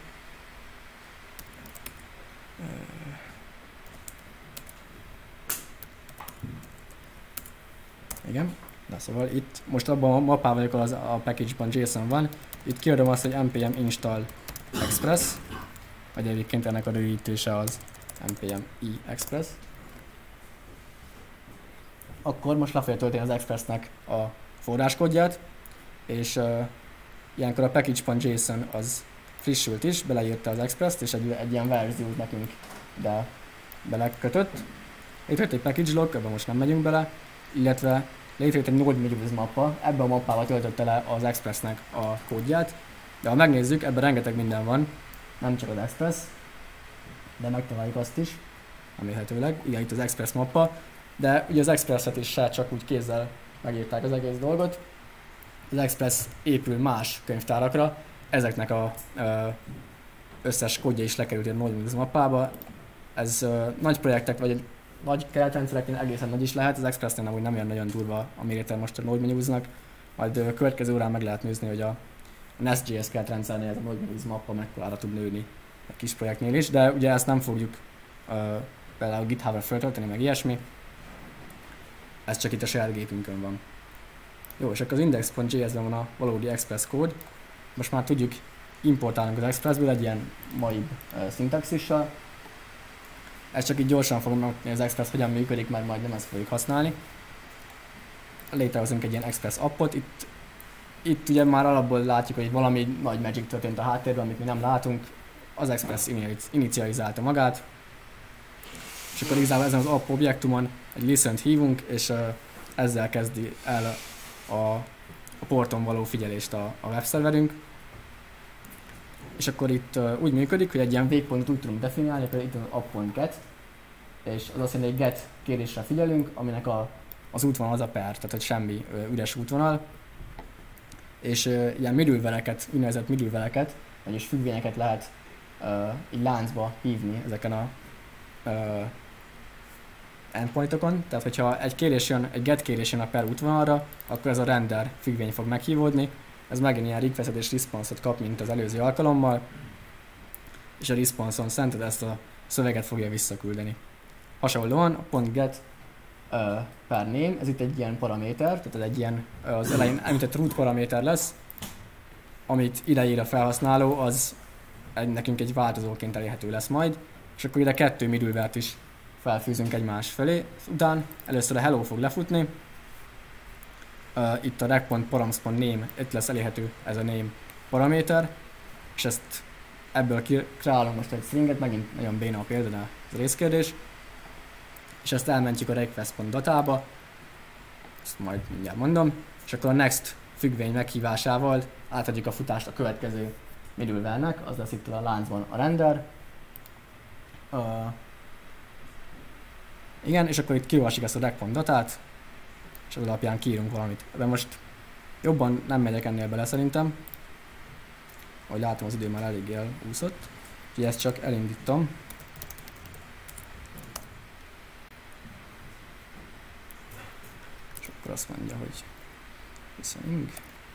Igen, de szóval itt most abban a mappában, amikor az a package.json van, itt kiadom azt, hogy npm install express, vagy egyébként ennek a rövidítése az npm i express. Akkor most le fogja tölteni az expressnek a forráskódját, és uh, ilyenkor a package.json az frissült is, beleírta az Express-t, és egy, egy ilyen verziót nekünk de belekötött. Létrejött egy package log, ebben most nem megyünk bele, illetve létrejött egy node modules mappa, ebben a mappával töltötte le az Expressnek a kódját, de ha megnézzük, ebben rengeteg minden van, nem csak az Express, de megtaláljuk azt is, remélhetőleg, igen, itt az Express mappa, de ugye az Expresset is se csak úgy kézzel megírták az egész dolgot. Az Express épül más könyvtárakra, ezeknek a ö, összes kódja is lekerült a node modules mappába. Ez ö, nagy projektek, vagy nagy keretrendszereknél egészen nagy is lehet, az Expressnél amúgy nem olyan nagyon durva a mérete most a node modulesnak, majd a következő órán meg lehet nézni, hogy a, a Nest.js keretrendszernél ez a node modules mappa mekkorára tud nőni a kis projektnél is, de ugye ezt nem fogjuk uh, például GitHub-ra feltölteni, meg ilyesmi. Ez csak itt a saját gépünkön van. Jó, és akkor az index.js-ben van a valódi Express kód. Most már tudjuk importálnunk az Expressből egy ilyen mai uh, szintaxissal. Ezt csak így gyorsan fogom megmutatni, az Express hogyan működik, mert majd nem ezt fogjuk használni. Létrehozunk egy ilyen Express appot. Itt, itt ugye már alapból látjuk, hogy valami nagy magic történt a háttérben, amit mi nem látunk. Az Express inicializálta magát. És akkor igazából ezen az app objektumon egy listen-t hívunk, és uh, ezzel kezdi el a, a porton való figyelést a, a webszerverünk. És akkor itt uh, úgy működik, hogy egy ilyen végpontot úgy tudunk definiálni, hogy itt az app.get, és az azt jelenti, hogy get kérésre figyelünk, aminek a, az útvonal az a per, tehát hogy semmi uh, üres útvonal. És uh, ilyen middleware-eket, úgynevezett middleware-eket, vagyis függvényeket lehet uh, így láncba hívni ezeken a uh, endpointokon. Tehát hogyha egy kérés jön, egy get kérés jön a per útvonalra, akkor ez a render függvény fog meghívódni. Ez megint ilyen requestet és response-ot kap, mint az előző alkalommal, és a response-on szented ezt a szöveget fogja visszaküldeni. Hasonlóan a .get uh, per name, ez itt egy ilyen paraméter, tehát ez egy ilyen, az elején említett root paraméter lesz, amit ideír a felhasználó, az egy, nekünk egy változóként elérhető lesz majd, és akkor ide kettő middleware-t is felfűzünk egymás felé. Után először a hello fog lefutni, Uh, itt a reg.params.name, itt lesz elérhető ez a name paraméter, és ezt ebből kreálunk most egy stringet, megint nagyon béna a példa, de ez részkérdés, és ezt elmentjük a request.datába, ezt majd mindjárt mondom, és akkor a next függvény meghívásával átadjuk a futást a következő middleware-nek, az lesz itt a láncban a render. Uh, igen, és akkor itt kiolvassuk ezt a reg.datát, és az alapján kiírunk valamit. Ebben most jobban nem megyek ennél bele szerintem. Ahogy látom, az idő már eléggé elúszott. Úgyhogy ezt csak elindítom. És akkor azt mondja, hogy listening.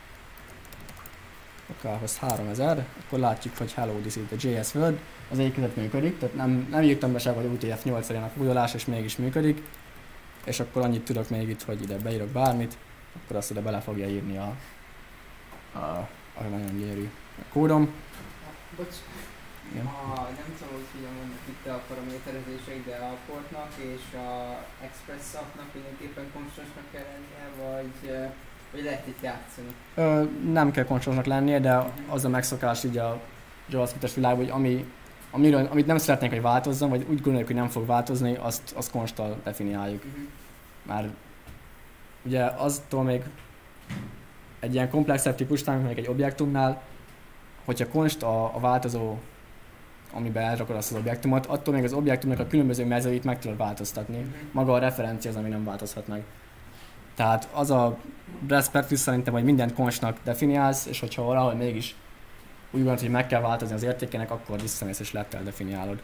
Akárhoz háromezer, akkor látjuk, hogy hello, this is the jé es world. Az egyik között működik, tehát nem, nem írtam be se, hogy u té ef nyolc legyen a kódolás, és mégis működik. És akkor annyit tudok még itt, hogy ide beírok bármit, akkor azt ide bele fogja írni a, a, a nagyon gyönyörű kódom. Bocs, igen. A, nem tudom, hogy hogyan vannak itt a paraméterezések, de a portnak és a Express appnak mindenképpen konstantnak kell lennie, vagy, vagy lehet itt játszani? Ö, nem kell konstantnak lennie, de az a megszokás így a JavaScript-es világban, hogy ami, amiről, amit nem szeretnénk, hogy változzon, vagy úgy gondoljuk, hogy nem fog változni, azt, azt konsttal definiáljuk. Uh-huh. Már ugye aztól még egy ilyen komplexebb típusnál, még egy objektumnál, hogyha const a, a változó, amiben elrakod azt az objektumot, attól még az objektumnak a különböző mezőit meg tudod változtatni. Uh-huh. Maga a referencia az, ami nem változhat meg. Tehát az a best practice szerintem, hogy mindent constnak definiálsz, és hogyha valahol mégis úgy gondolod, hogy meg kell változni az értékének, akkor visszamész és lettel definiálod.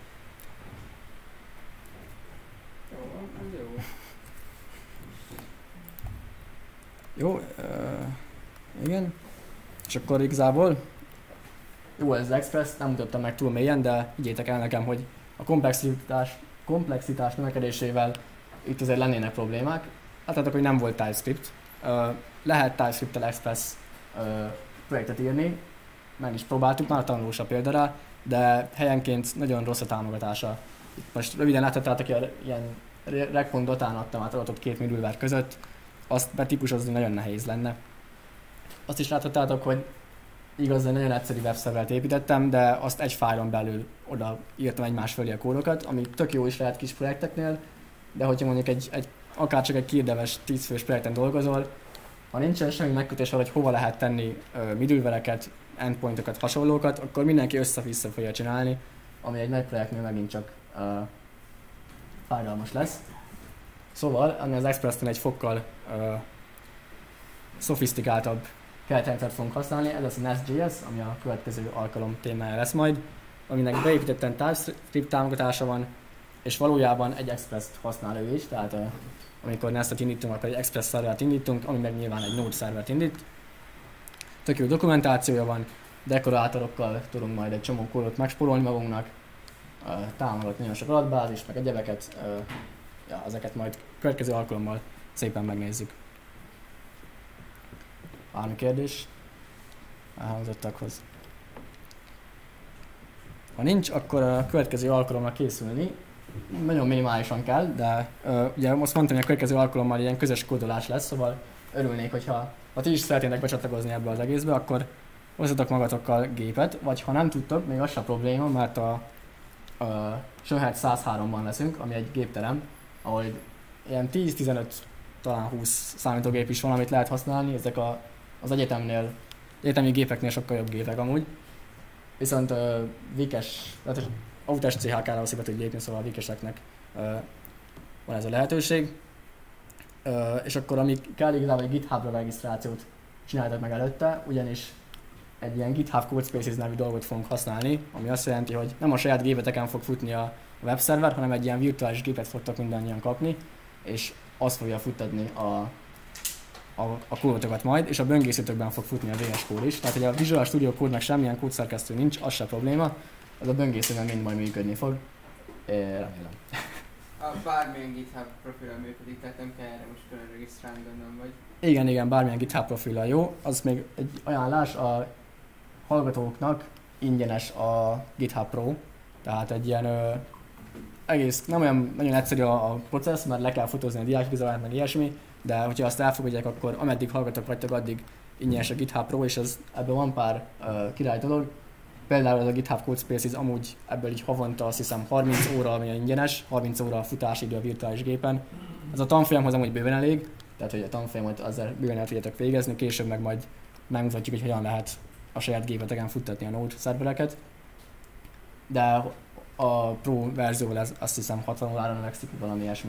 Jó, az jó. Jó, uh, igen. És akkor igazából jó, ez az Express, nem mutattam meg túl mélyen, de higgyétek el nekem, hogy a komplexitás, komplexitás növekedésével itt azért lennének problémák. Látjátok, hogy nem volt TypeScript. Uh, lehet TypeScript-tel Express uh, projektet írni, meg is próbáltuk, már a tanulós a példa rá, de helyenként nagyon rossz a támogatása. Itt most röviden láthatjátok, hogy ilyen reg.datán adtam át adatot két middleware között, azt betípusozni nagyon nehéz lenne. Azt is láthatjátok, hogy igaz, egy nagyon egyszerű webszervert építettem, de azt egy fájlon belül oda írtam egymás fölé a kódokat, ami tök jó is lehet kis projekteknél, de hogyha mondjuk egy, egy akár csak egy kiirdemes tíz fős projekten dolgozol, ha nincsen semmi megkötés arra, hogy hova lehet tenni uh, middlevereket, endpointokat, hasonlókat, akkor mindenki össze-vissza fogja csinálni, ami egy nagy projektnél megint csak uh, fájdalmas lesz. Szóval, ami az Express-nél egy fokkal uh, szofisztikáltabb keretrendszert fogunk használni, ez lesz a Nest.js, ami a következő alkalom témája lesz majd, aminek beépítetten TypeScript támogatása van, és valójában egy Express-t használ ő is, tehát uh, amikor Nestet indítunk, akkor egy Express szervert indítunk, ami meg nyilván egy Node szervert indít. Tök jó dokumentációja van, dekorátorokkal tudunk majd egy csomó kódot megspórolni magunknak, uh, támogat nagyon sok adatbázis, meg egyebeket, uh, ja, ezeket majd következő alkalommal szépen megnézzük. Bármi kérdés elhangzottakhoz? Ha nincs, akkor a következő alkalommal készülni. Nagyon minimálisan kell, de uh, ugye most mondtam, hogy a következő alkalommal ilyen közös kódolás lesz, szóval örülnék, hogyha ha ti is szeretnétek becsatlakozni ebbe az egészbe, akkor hozzatok magatokkal gépet, vagy ha nem tudtok, még az sem probléma, mert a, a Schönherz száz háromban leszünk, ami egy gépterem, ahol ilyen tíz-tizenöt, talán húsz számítógép is van, amit lehet használni, ezek a, az egyetemnél, egyetemi gépeknél sokkal jobb gépek amúgy. Viszont uh, Vikes, tehát Autás cé há ká-ra be tud lépni, szóval a Vikeseknek uh, van ez a lehetőség. Uh, és akkor ami kell igazából egy GitHub-ra regisztrációt csináltak meg előtte, ugyanis egy ilyen GitHub Codespaces nevű dolgot fogunk használni, ami azt jelenti, hogy nem a saját gépeteken fog futni a webszerver, hanem egy ilyen virtuális gépet fogtok mindannyian kapni, és az fogja futtatni a, a, a kódotokat majd, és a böngészőtökben fog futni a vé es kód is. Tehát, hogy a Visual Studio Code-nak semmilyen kódszerkesztő nincs, az se probléma, az a böngészőben mind majd működni fog. É, remélem. A bármilyen GitHub profilra működik, tehát nem kell erre most külön regisztrálni, gondolom, vagy? Igen, igen, bármilyen GitHub profillal jó. Az még egy ajánlás a hallgatóknak, ingyenes a GitHub Pro, tehát egy ilyen ö, egész, nem olyan nagyon egyszerű a, a processz, mert le kell fotózni a diákbizalmat, meg ilyesmi, de hogyha azt elfogadják, akkor ameddig hallgatok vagytok, addig ingyenes a GitHub Pro, és ez, ebből van pár ö, király dolog. Például ez a GitHub Codespaces amúgy ebből így havonta azt hiszem harminc óra, ami ingyenes, harminc óra a futásidő a virtuális gépen. Ez a tanfolyamhoz amúgy bőven elég, tehát hogy a tanfolyamot azzal bőven el tudjátok végezni, később meg majd megmutatjuk, hogy hogyan lehet a saját gépeteken futtatni a Node szervereket. De a Pro verzióval ez azt hiszem hatvan órára növekszik, valami ilyesmi.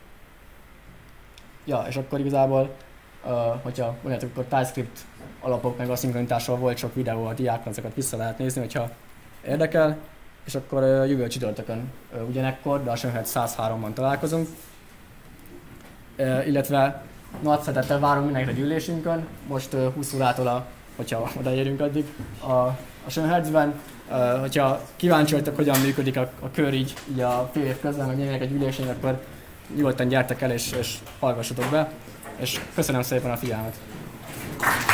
Ja, és akkor igazából, uh, hogyha mondjátok, akkor TypeScript alapok meg aszinkronitással volt sok videó a diákon, ezeket vissza lehet nézni, hogyha érdekel. És akkor uh, jövő csütörtökön uh, ugyanekkor, de a Schönherz száz háromban találkozunk. Uh, illetve nagy szeretettel várunk mindenkit a gyűlésünkön, most uh, húsz órától, a, hogyha odaérünk addig a, a Schönherzben. Uh, hogyha kíváncsi vagytok, hogyan működik a, a kör így, így a fél év közben, meg mindenkinek a gyűlésén, akkor nyugodtan gyertek el és, és hallgassatok be. És köszönöm szépen a figyelmet!